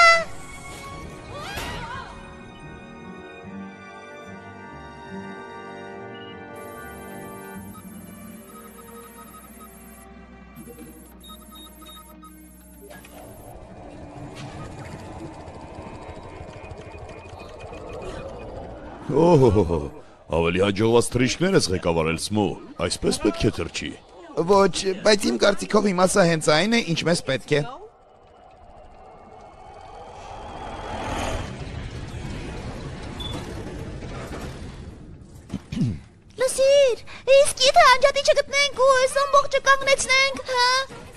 Օհո, ավելի հաջողված թռիչքներ ես ղեկավարել Սմու, այսպես պետք է թռչի։ Ոչ, բայց իմ կարծիքով հիմա սա հենց այն է, ինչ մեզ պետք է։ Լսիր, իսկ եթե անջատի չգտնենք ու այս ամբողջը կանգնեցնենք, հա?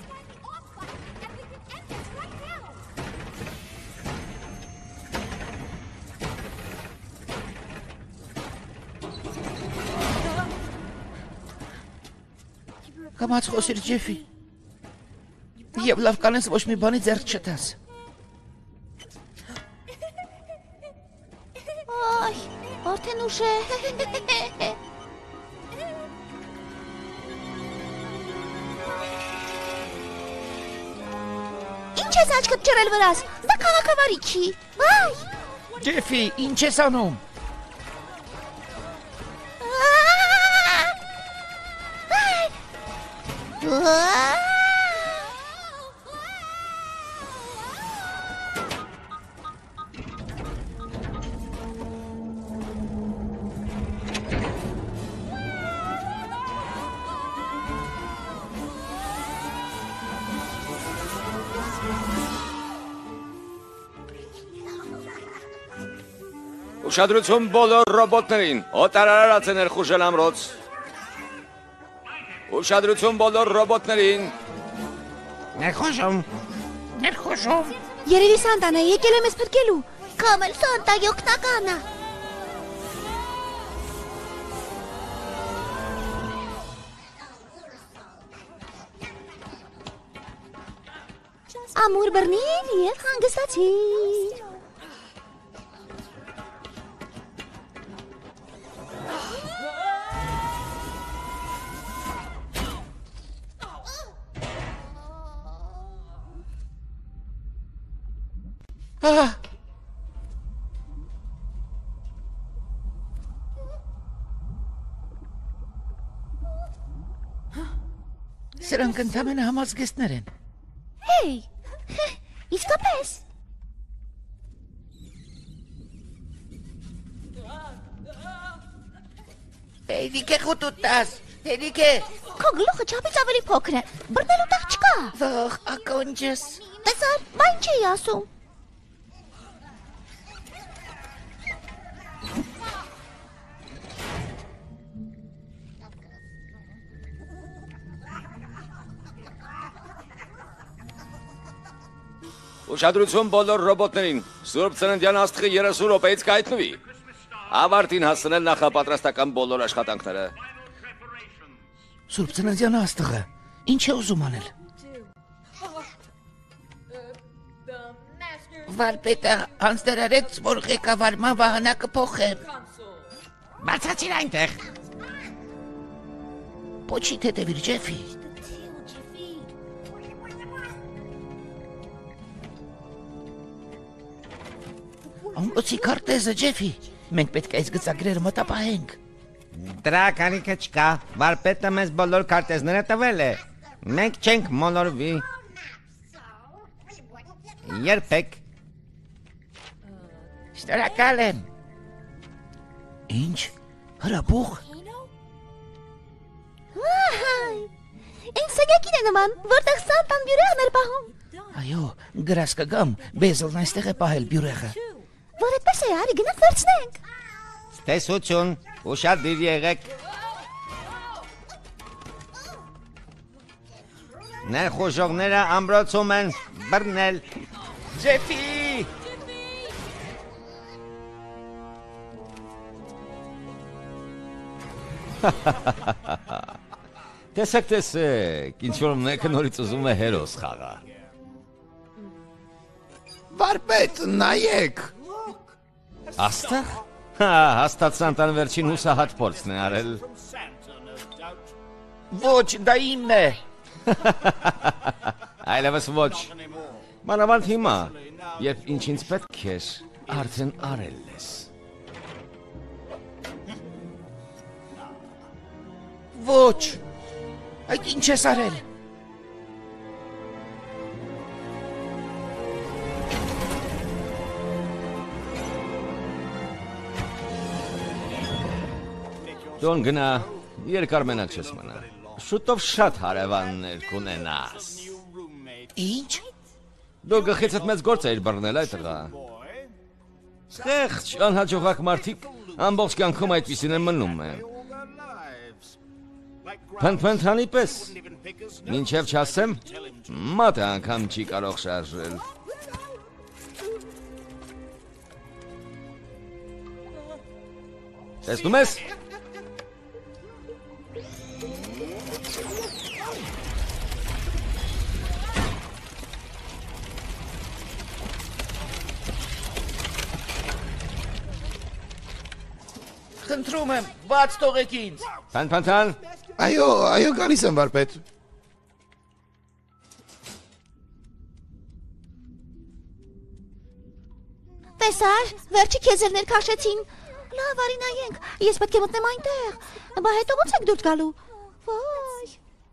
Կամաց խոսիր Ջեֆի։ Եվ լավ կանես ոչ մի բանի ձեռք չտաս։ Այ, արդեն ուշ է։ Ինչ ես աչքդ ջրել վրաս, դա քաղաքավարի չի, այ։ Ջեֆի, ինչ ես անում։ Ուշադրություն բոլոր ռոբոտներին, օտարարած է ներխուժել ամրոց։ Ուշադրություն բոլոր ռոբոտներին։ Ներխուժում, ներխուժում։ Երևի Սանտան է եկել է մեզ փրկելու։ Կամ էլ Սանտայի օգնականը։ Ամուր բռնիր և հանգստացիր։ Ահա։ Սրանք ընդամենը համազգեստներ են։ Հեյ, իսկապես։ Հերիք է խուտուտաս, հերիք է։ Քո գլուխը չափից ավելի փոքր է, բռնելու տեղ չկա։ Ող, ակոնջս։ Տեսար, բա ինչ էի ասում։ Ուշադրություն բոլոր ռոբոտներին, Սուրբ Ծննդյան աստղի երեսուն րոպեից կհայտնվի։ Ավարտին հասցնել նախապատրաստական բոլոր աշխատանքները։ Սուրբ Ծննդյան աստղը, ինչ է ուզում անել։ Վարպետը հանձնարարեց, որ ղեկավարման վահանակը փոխեմ։ Բացացիր այնտեղ։ Պոչի թեթևիր Ջեֆի։ Ամբոցի քարտեզը Ջեֆի, մենք պետք է այս գծագրերը մտապահենք։ Դրա կարիքը չկա, վարպետը մեզ բոլոր քարտեզները տվել է։ Մենք չենք մոլորվի։ Երբեք։ Շնորհակալ եմ։ Ինչ, հրաբուխ։ Այ, ինձ սգեկին է նման, որտեղ Սանտան բյուրեղն էր պահում։ Այո, գրաս կգամ, Բեզլն այստեղ է պահել բյուրեղը։ Որ այդպես է, արի գնանք վերցնենք։ Տեսություն, ուշադիր եղեք։ Ներխուժողները ամրոցում են բռնել։ Ջեֆի։ Տեսեք, տեսեք, ինչ-որ մեկը նորից ուզում է հերոս խաղալ։ Վարպետ, նայեք։ Աստղ։ Հա, հաստատ Սանտան վերջին հուսահատ փորձն է արել։ Ոչ, դա իմն է։ Այլևս ոչ։ Մանավանդ հիմա, երբ ինչ ինձ պետք է, արդեն արել ես։ Ոչ։ Այդ ինչ ես արել։ Դոն գնա, երկար մենակ չես մնա։ Շուտով շատ հարևաններ կունենաս։ Ինչ։ Դու գլխիցդ մեծ գործ էիր բռնել այդ տղա։ Խեղճ, անհաջողակ մարդիկ ամբողջ կյանքում այդպիսին են մնում են։ Փնփնթանի պես։ Մինչև չասեմ, մատը անգամ չի կարող շարժել։ Տեսնում ես։ Խնդրում եմ, բաց թողեք ինձ։ Փնփնթան։ Այո, այո, գալիս եմ վարպետ։ Տեսար, վերջի քեզ էլ ներքաշեցին։ Լավ, արի նայենք, ես պետք է մտնեմ այնտեղ, բա հետո ո՞նց եք դուրս գալու։ Վայ։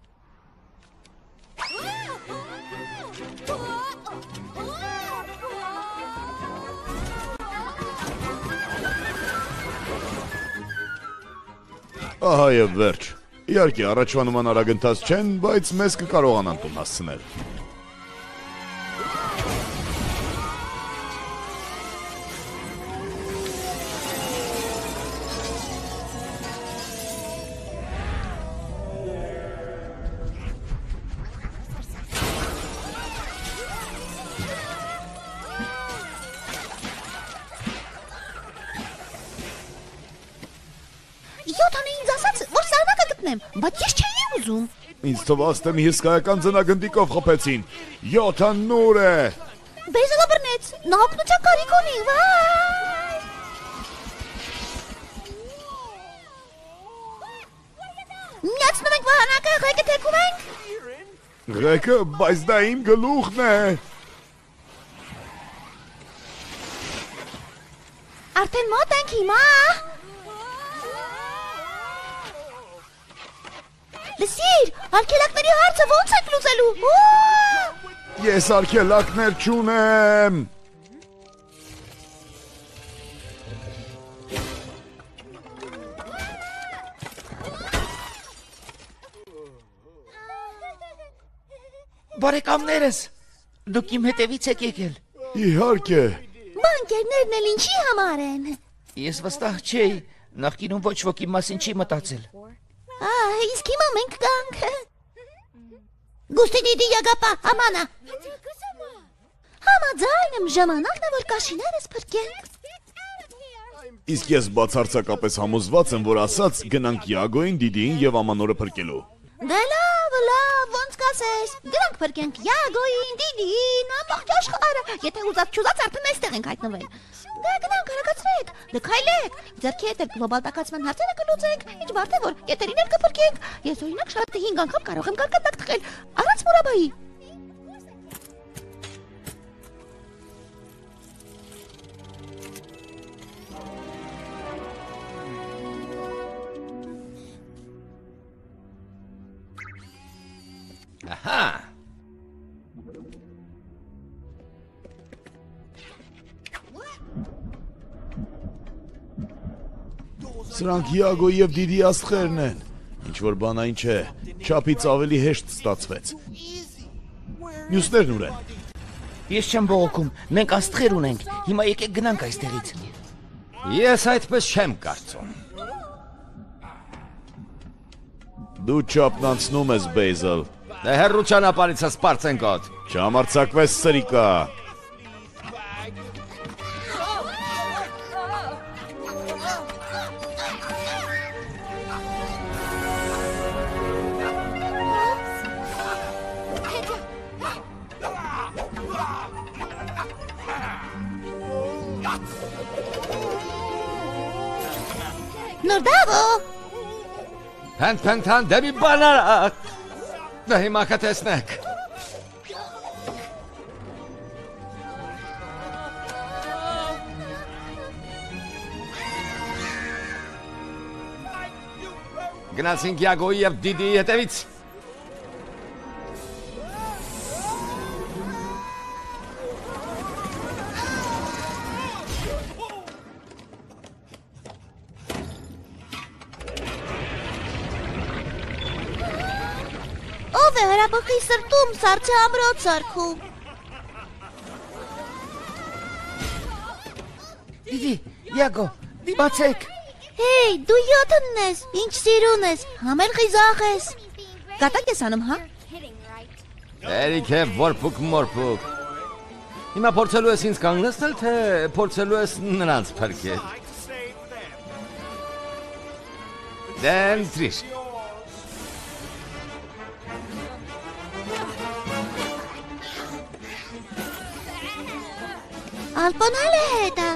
Ահա եւ վերջ։ Իհարկե, առաջվա նման արագընթաց չեն, բայց մեզ կկարողանան տուն հասցնել։ Յոթանը ինձ ասաց, որ սարանակը գտնեմ, բայց ես չէի ուզում։ Ինձ թվաց, թե մի հսկայական ձնագնդիկով խփեցին։ յոթան նուր է։ Բեզելը բռնեց, նա օգնության կարիք ունի, վայ։ Միացնում ենք վահանակը, ղեկը թեքում ենք։ Ղեկը, բայց դա իմ գլուխն է։ Արդեն մոտ ենք հիմա։ Լսիր, արգելակների հարցը ո՞նց եք լուծելու։ Ես արգելակներ չունեմ։ Բարեկամներս, դուք իմ հետևից եք եկել։ Իհարկե։ Բանկերներն էլ ինչի համար են։ Ես վստահ չէի, նախկինում ոչ ոքի մասին չի մտածել։ Ահ, իսկ հիմա մենք կանք։ Գուստի դիդի յագապա, ամանա։ Համաձայն եմ, ժամանակն է, որ կաշիներս փրկենք։ Իսկ ես բացարձակապես համոզված եմ, որ ասած գնանք Յագոին, Դիդիին եւ Ամանորը փրկելու։ Դե լավ, լավ, ոնց կասես։ Գնանք փրկենք Յագոին, Դիդիին, ամբողջ աշխարհը։ Եթե ուզած չուզած արդեն այստեղ ենք հայտնվել։ Դե գնանք, արագացրեք, դե քայլեք, ձեռքի հետ գլոբալ տաքացման հարցերը կլուծենք, ինչ բարդ է որ կետերին էլ կփրկենք։ Ես օրինակ շատ հինգ անգամ կարող եմ կարկատակ թխել, առանց մուրաբայի։ Ահա։ Սրանք Յագոյի եւ Դիդի աստղերն են։ Ինչ որ բան այն չէ, չափից ավելի հեշտ ստացվեց։ Մյուսներն ուր են։ Ես չեմ բողոքում, մենք աստղեր ունենք, հիմա եկեք գնանք այստեղից։ Ես այդպես չեմ կարծում։ Դու չափն անցնում ես, Բեյզել։ Դե հեռու ճանապարհիցս սպարծենկոտ։ Չամարցակվես, սրիկա։ Նորդավո։ Փնփնթան դեպի բանարակ։ Դա հիմա կտեսնեք։ Գնացինք Յագոյի եւ Դիդիի հետևից։ Հրաբխի սրտում սառցե ամրոց սարքում։ Դիդի, Յագո, դիպացեք։ Հեյ, դու յոթնն ես, ինչ սիրուն ես, համել խիզախ ես։ Կատակ ես անում, հա։ Երիք է որփուկ մորփուկ։ Հիմա փորձելու ես ինձ կանգնեցնել, թե փորձելու ես նրանց փրկել։ Դեն տրիշ։ Ալպոնել է հետը։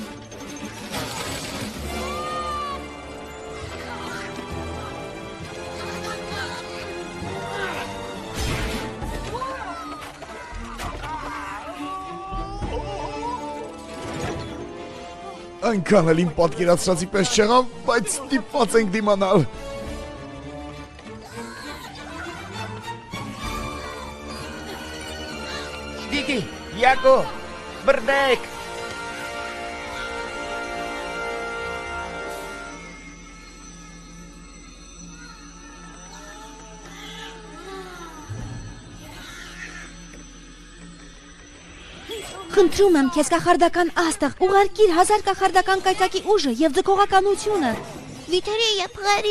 Այնքան էլ իմ պատկերացրածի պես չեղավ, բայց ստիպված ենք դիմանալ։ Դիդի, Յագո, բռնեք։ Խնդրում եմ քեզ կախարդական աստղ, ուղարկիր հազար կախարդական կայծակի ուժը եւ ձգողականությունը։ Վիթերի եւ փղերի։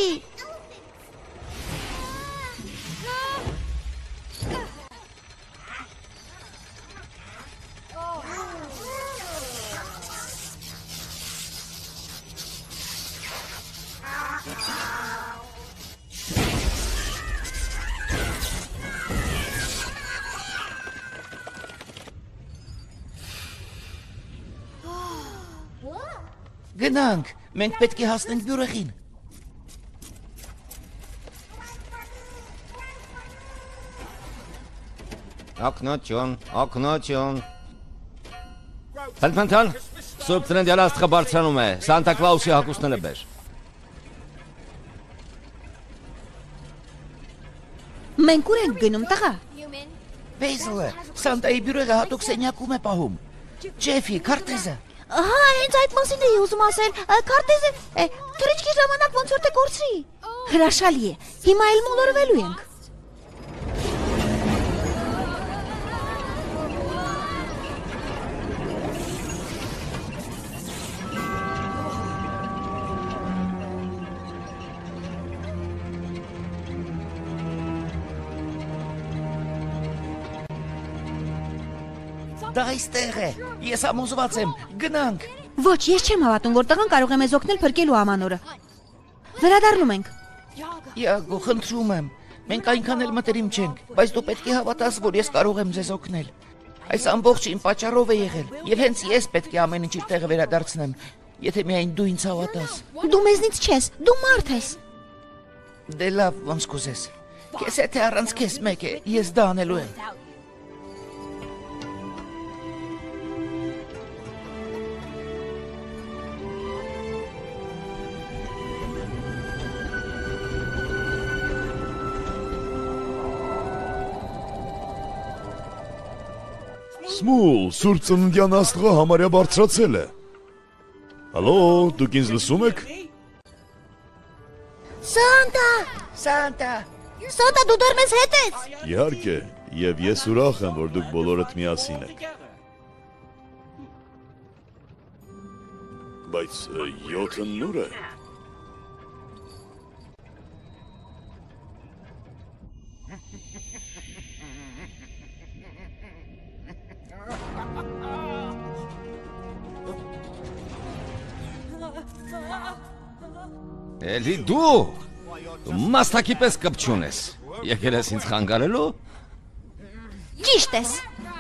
Գնանք, մենք պետք է հասնենք բյուրեղին։ Օգնություն, օգնություն։ Փնփնթան, Սուրբ Տրնդյալ աստղը բարձրանում է, Սանտա Կլաուսի հագուստները բեր։ Մենք ուր ենք գնում, տղա։ Բեյզլը, Սանտայի բյուրեղը հատուկ սենյակում է պահում։ Ջեֆի, քարտեզը։ Ահա, հենց այդ մասին էի ուզում ասել, քարտեզը, թռիչքի ժամանակ ոնց որ թե կորցրի։ Հրաշալի է։ Հիմա էլ մոլորվելու ենք։ Դա այստեղ է։ Ես ամոզված եմ։ Գնանք։ Ոչ, ես չեմ հավատում, որ տղան կարող է մեզ օգնել փրկելու ամանորը։ Վերադառնում ենք։ Յագո, խնդրում եմ։ Մենք այնքան էլ մտերիմ չենք, բայց դու պետք է հավատաս, որ ես կարող եմ ձեզ օգնել։ Այս ամբողջը իմ պատճառով է եղել, եւ հենց ես պետք է ամեն ինչ իր տեղը վերադարձնեմ, եթե միայն դու ինձ հավատաս։ Դու մեզնից չես, դու մարդ ես։ Դե լավ, ոնց կուզես։ Քեզ եթե առանց քեզ մեկ է, ես դա անելու եմ։ Սմուլ, Սուրբ Ծննդյան աստղը համարյա բարձրացել է։ Հալո, դուք ինձ լսում եք։ Սանտա, Սանտա, Սանտա, դու դեռ մեզ հետ ես։ Իհարկե, եւ ես ուրախ եմ, որ դուք բոլորդ միասին եք։ Բայց յոթն ուր է։ Էլի դու, մաստակի պես կպչուն ես, եկել ես ինձ խանգարելու։ Ճիշտ ես։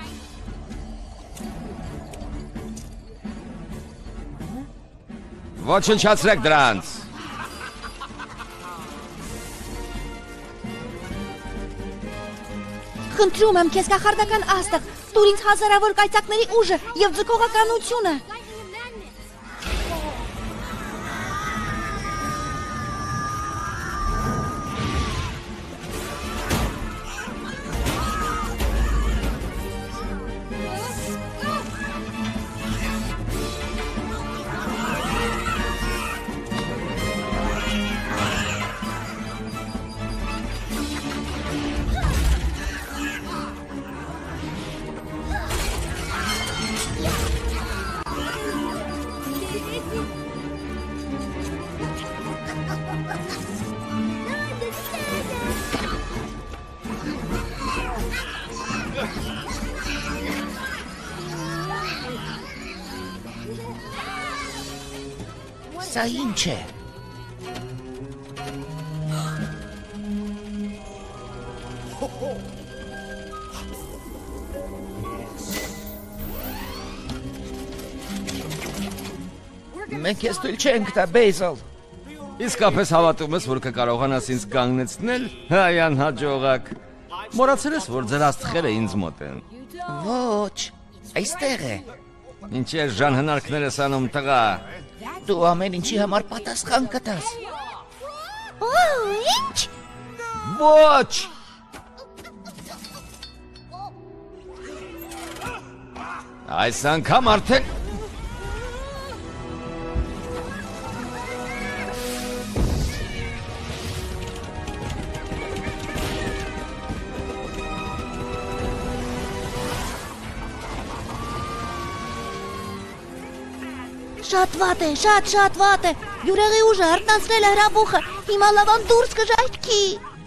Ոչնչացրեք դրանց։ Խնդրում եմ քեզ կախարդական աստղ, տուր ինձ հազարավոր կայծակների ուժը եւ ձգողականությունը։ Սա ինչ է։ Մենք ես թույլ չենք տա, Բեյզլ։ Իսկապես հավատում ես, որ կկարողանաս ինձ կանգնեցնել, հայ անհաջողակ։ Մոռացել ես, որ ձեր աստղերը ինձ մոտ են։ Ոչ, այստեղ է։ Ինչեր ժան հնարքներ ես անում, տղա։ Դու ամեն ինչի համար պատասխան կտաս։ Օ, ինչ։ Ոչ։ Այս անգամ արդեն Շատ վատ է, շատ շատ վատ է։ Յուրեղի ուժը արտնացրել է հրաբուխը։ Հիմա լավան դուրս կժայթքի։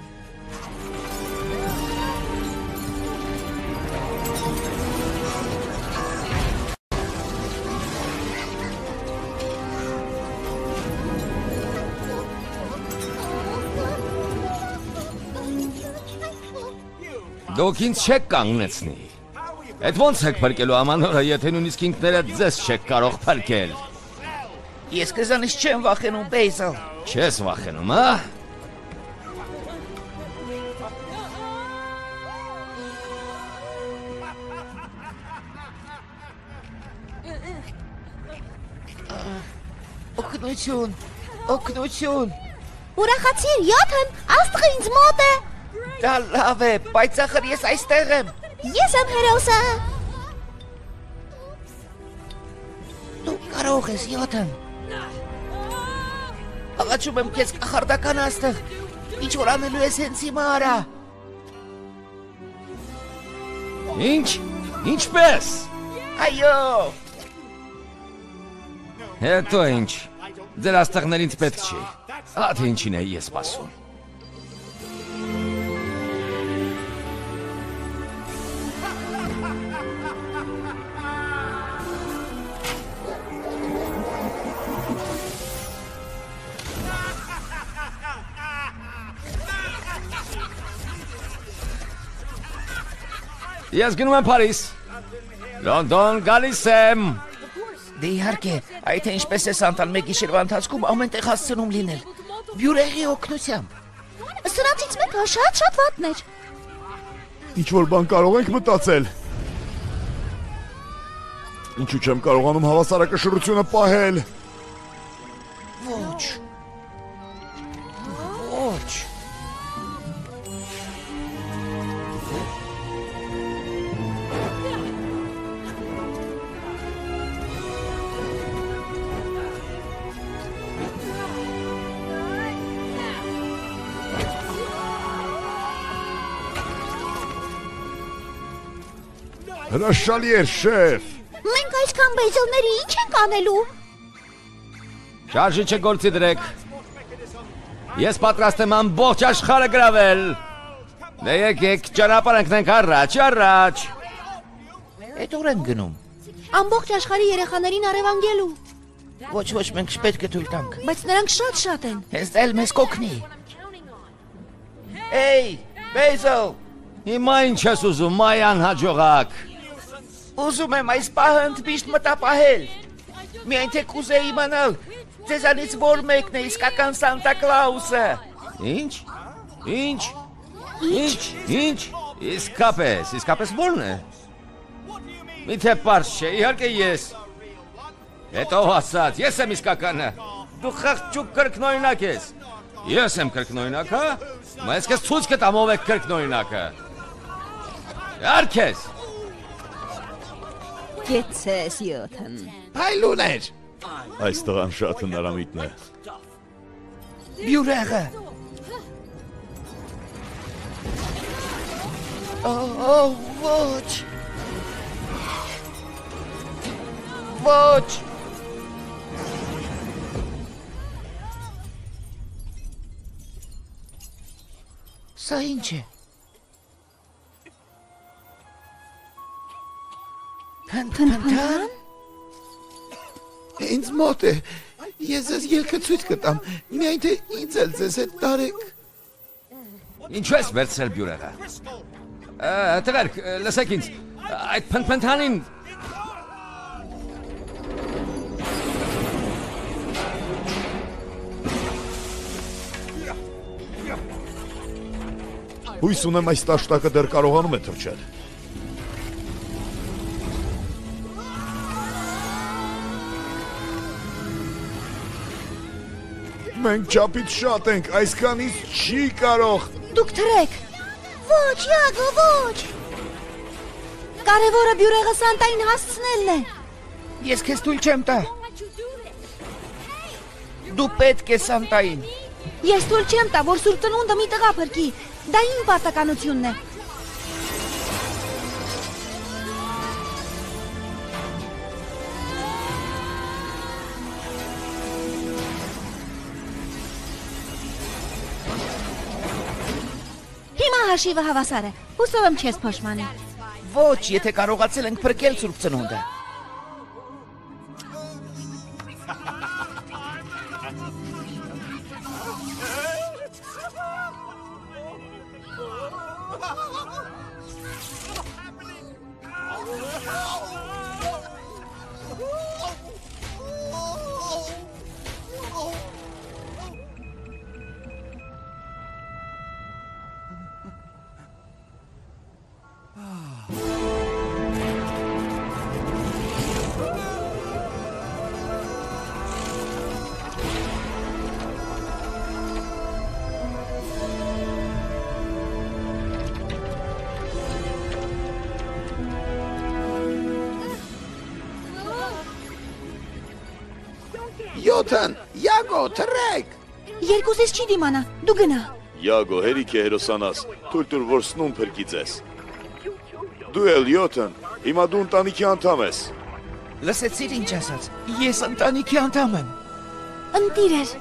Դուք ինձ չեք կանգնեցնի։ Այդ ոնց եք փրկելու ամանորը, եթե նույնիսկ ինքներդ ձեզ չեք կարող փրկել։ Ես քեզանից չեմ վախենում, Բեյզլ։ Չես վախենում, հա։ Օգնություն, օգնություն։ Ուրախացիր, յոթն, աստղը ինձ մոտ է։ Դա լավ է, բայց ախր ես այստեղ եմ։ Ես եմ հերոսը։ Դու կարող ես, յոթն։ Աղաչում եմ քեզ կախարդական աստղ։ Ինչ որ անելու ես հենց հիմա արա։ Ինչ։ Ինչպես։ Այո։ Հետո ինչ։ Ձեր աստղներին ինձ պետք չի։ Ահա թե ինչին էի ես սպասում։ Ես գնում եմ Փարիզ։ Լոնդոն գալիս եմ։ Դե իհարկե, այդ է ինչպես է Սանտան մեկ գիշերվա ընթացքում ամեն տեղ հասցնում լինել։ Բյուրեղի օգնությամբ։ Սրանցից մեկը շատ շատ վատն էր։ Ինչ որ բան կարող ենք մտածել։ Ինչու չեմ կարողանում հավասարակշռությունը պահել։ Ոչ։ Ոչ։ Հրաշալի էր, շեֆ։ Մենք այսքան Բեյզլների ինչ ենք անելու։ Շարժի չգործի դրեք։ Ես պատրաստ եմ ամբողջ աշխարհը գրավել։ Դե եկեք ճանապարհ ընկնենք առաջ, առաջ։ Այդ ուր են գնում։ Ամբողջ աշխարհի երեխաներին առևանգելու։ Ոչ, ոչ, մենք չպետք է թույլ տանք։ Բայց նրանք շատ-շատ են։ Հենց դա էլ մեզ կօգնի։ Էй, Բեյզլ, Հիմա ինչ ես ուզում, մայ անհաջողակ։ ուզում եմ այս պահը ընդմիշտ մտապահել։ Միայն թե կուզեի իմանալ, ձեզանից որ մեկն է իսկական Սանտա Կլաուսը։ Ինչ։ Ինչ։ Ինչ։ Ինչ։ Իսկապես, իսկապես ո՞րն է։ Միթե պարզ չէ, իհարկե ես։ Հետո ասած, ես եմ իսկականը։ Դու խղճուկ կրկնօրինակ ես։ Ես եմ կրկնօրինակ, հա։ Բայց ես ցույց կտամ ով է կրկնօրինակը։ Արքես։ Գեցես յոթն։ Փայլուն էր։ Այս տղան շատ հնարամիտ է։ Բյուրեղը։ Օ, ոչ։ Ոչ։ Սա ինչ է։ Ինձ մոտ է։ Ես ձեզ ելքը ցույց կտամ, միայն թե ինձ էլ ձեզ հետ տարեք։ Ինչու ես վերցրել բյուրեղը։ Տղերք, լսեք ինձ, այդ փնփնթանին Հույս ունեմ այս տաշտակը դեռ կարողանում է թռչել։ Մենք չափից շատ ենք, այսքանից չի կարող։ Դուք թռեք։ Ոչ, Յագո, ոչ։ Կարևորը բյուրեղը Սանտային հասցնելն է։ Ես քեզ թույլ չեմ տա։ Դու պետք է Սանտային։ Ես թույլ չեմ տա, որ Սուրբ Ծնունդը մի տղա փրկի։ Դա իմ պարտականությունն է։ Հիմա հաշիվը հավասար է։ Հուսով եմ չես փոշմանի։ Ոչ, եթե կարողացել ենք փրկել Սուրբ Ծնունդը։ Յոթն, Յագո, թռեք։ Երկուսից չի դիմանա։ Դու գնա։ Յագո, հերիք է հերոսանաս, թույլ տուր, որ սնուն փրկի ձեզ։ Դու էլ յոթն, հիմա դու ընտանիքի անդամ ես։ Լսեցիր ինչ ասաց։ Ես ընտանիքի անդամ եմ։ Ընտիրեր։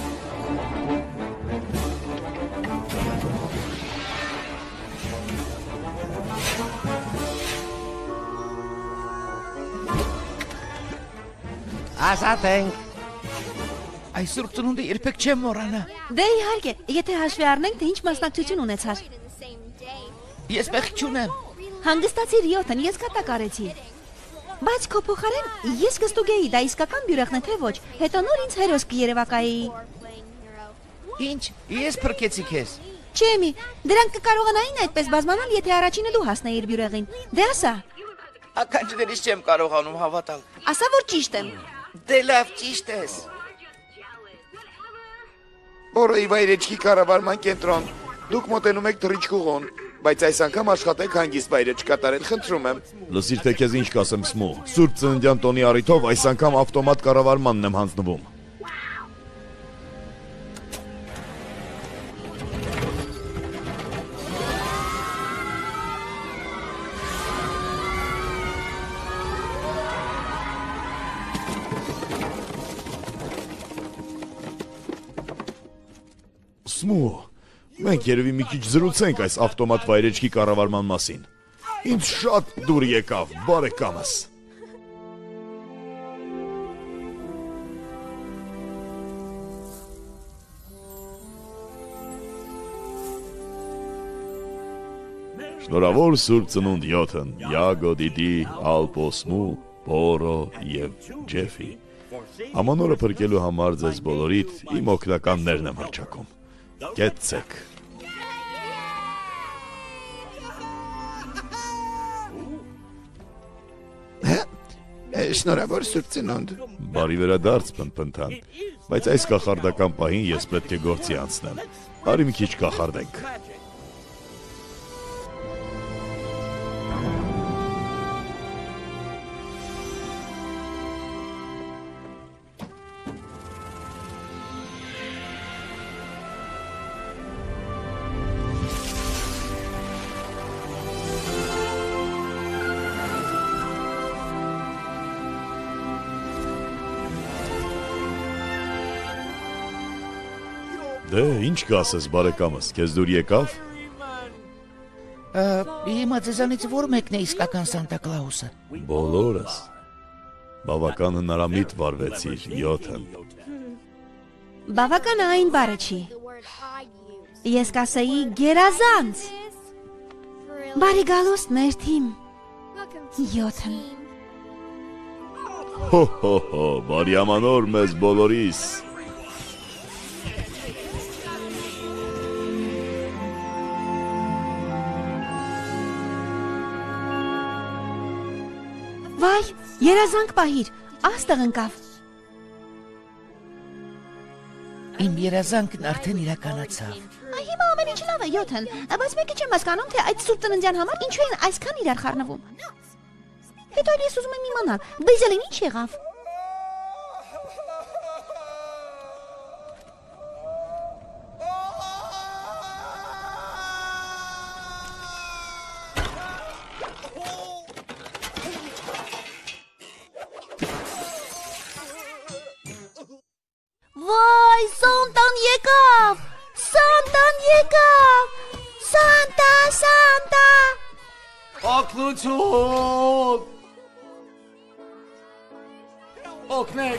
Ազատ ենք։ Այս Սուրբ Ծնունդը երբեք չեմ մոռանա։ Դե իհարկե, եթե հաշվի առնենք, թե ինչ մասնակցություն ունեցար։ Ես մեղք չունեմ։ Հանգստացիր յոթն, ես կատակարեցի։ Բայց քո փոխարեն ես կստուգեի, դա իսկական բյուրեղն է թե ոչ։ Հետո նոր ինձ հերոս կերևակայի։ Ինչ, ես փրկեցի քեզ։ Չեմի, դրանք կկարողանային այդպես բազմանալ, եթե առաջինը դու հասնեիր բյուրեղին։ Դե ասա։ Ականջներիս չեմ կարողանում հավատալ։ Ասա, որ ճիշտ եմ։ Դե լավ, ճիշտ ես։ Բորոյի վայրեջքի կառավարման կենտրոն։ Դուք մոտենում եք թռիչքուղուն, բայց այս անգամ աշխատեք հանգիստ վայրեջք կատարել, խնդրում եմ։ Լսիր, թե քեզ ինչ կասեմ Սմու։ Սուրբ Ծննդյան տոնի առիթով այս անգամ ավտոմատ կառավարմանն եմ հանձնվում։ Սմու, մենք երևի մի քիչ զրուցենք այս ավտոմատ վայրեջքի կառավարման մասին։ Ինձ շատ դուր եկավ, բարեկամս։ Շնորհավոր Սուրբ Ծնունդ յոթն, Յագո, Դիդի, Ալպո, Սմու, Բորո եւ Ջեֆի։ Ամանորը փրկելու համար ձեզ բոլորիդ իմ օգնականներն եմ հռչակում։ Գեցեք։ Շնորհավոր Սուրբ Ծնունդ։ Բարի վերադարձ փնփնթան, բայց այս կախարդական պահին ես պետք է գործի անցնեմ։ Արի մի քիչ կախարդենք։ Դե, ինչ կասես, բարեկամս, քեզ դուր եկավ։ Հիմա ձեզանից որ մեկն է իսկական Սանտա Կլաուսը։ Բոլորս։ Բավական հնարամիտ վարվեցիր յոթն։ Բավականային բառը չի։ Ես կասեի գերազանց։ Բարի գալուստ մեր թիմ։ յոթն։ Հո հո հո, բարի ամանոր մեզ բոլորիս։ Վայ, երազանք պահիր, աստղ ընկավ։ Իմ երազանքն արդեն իրականացավ։ Այ հիմա ամեն ինչ լավ է, յոթն, բայց մեկը չեմ հասկանում, թե այդ սուրբ ծննդյան համար ինչու են այսքան իրար խառնվում։ Հետո էլ ես ուզում եմ իմանալ, Բեյզելին ինչ եղավ։ Վայ, Սանտան եկավ։ Սանտան եկավ։ Սանտա, Սանտա։ Օգնություն։ Օգնեք։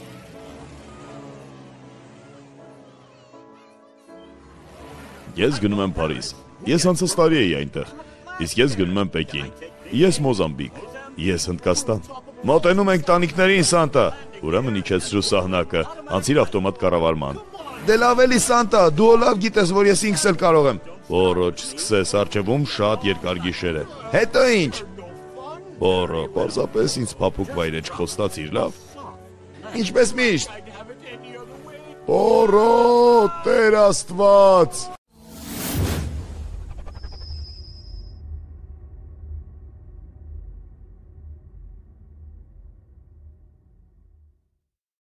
Ես գնում եմ Փարիզ։ Ես անցած տարի էի այնտեղ։ Իսկ ես գնում եմ Պեկին։ Ես Մոզամբիկ։ Ես Հնդկաստան։ Մոտենում ենք տանիքներին, Սանտա։ Ուրեմն իջեցրու սահնակը, անցիր ավտոմատ կառավարման։ Դե լավ էլի Սանտա, դու լավ գիտես, որ ես ինքս էլ կարող եմ։ Բորո, չսկսես, արջևում շատ երկար գիշեր է։ Հետո ինչ։ Բորո, պարզապես ինձ փափուկ վայրը չխոստացիր, լավ։ Ինչպես միշտ։ Բորո, Տեր Աստված։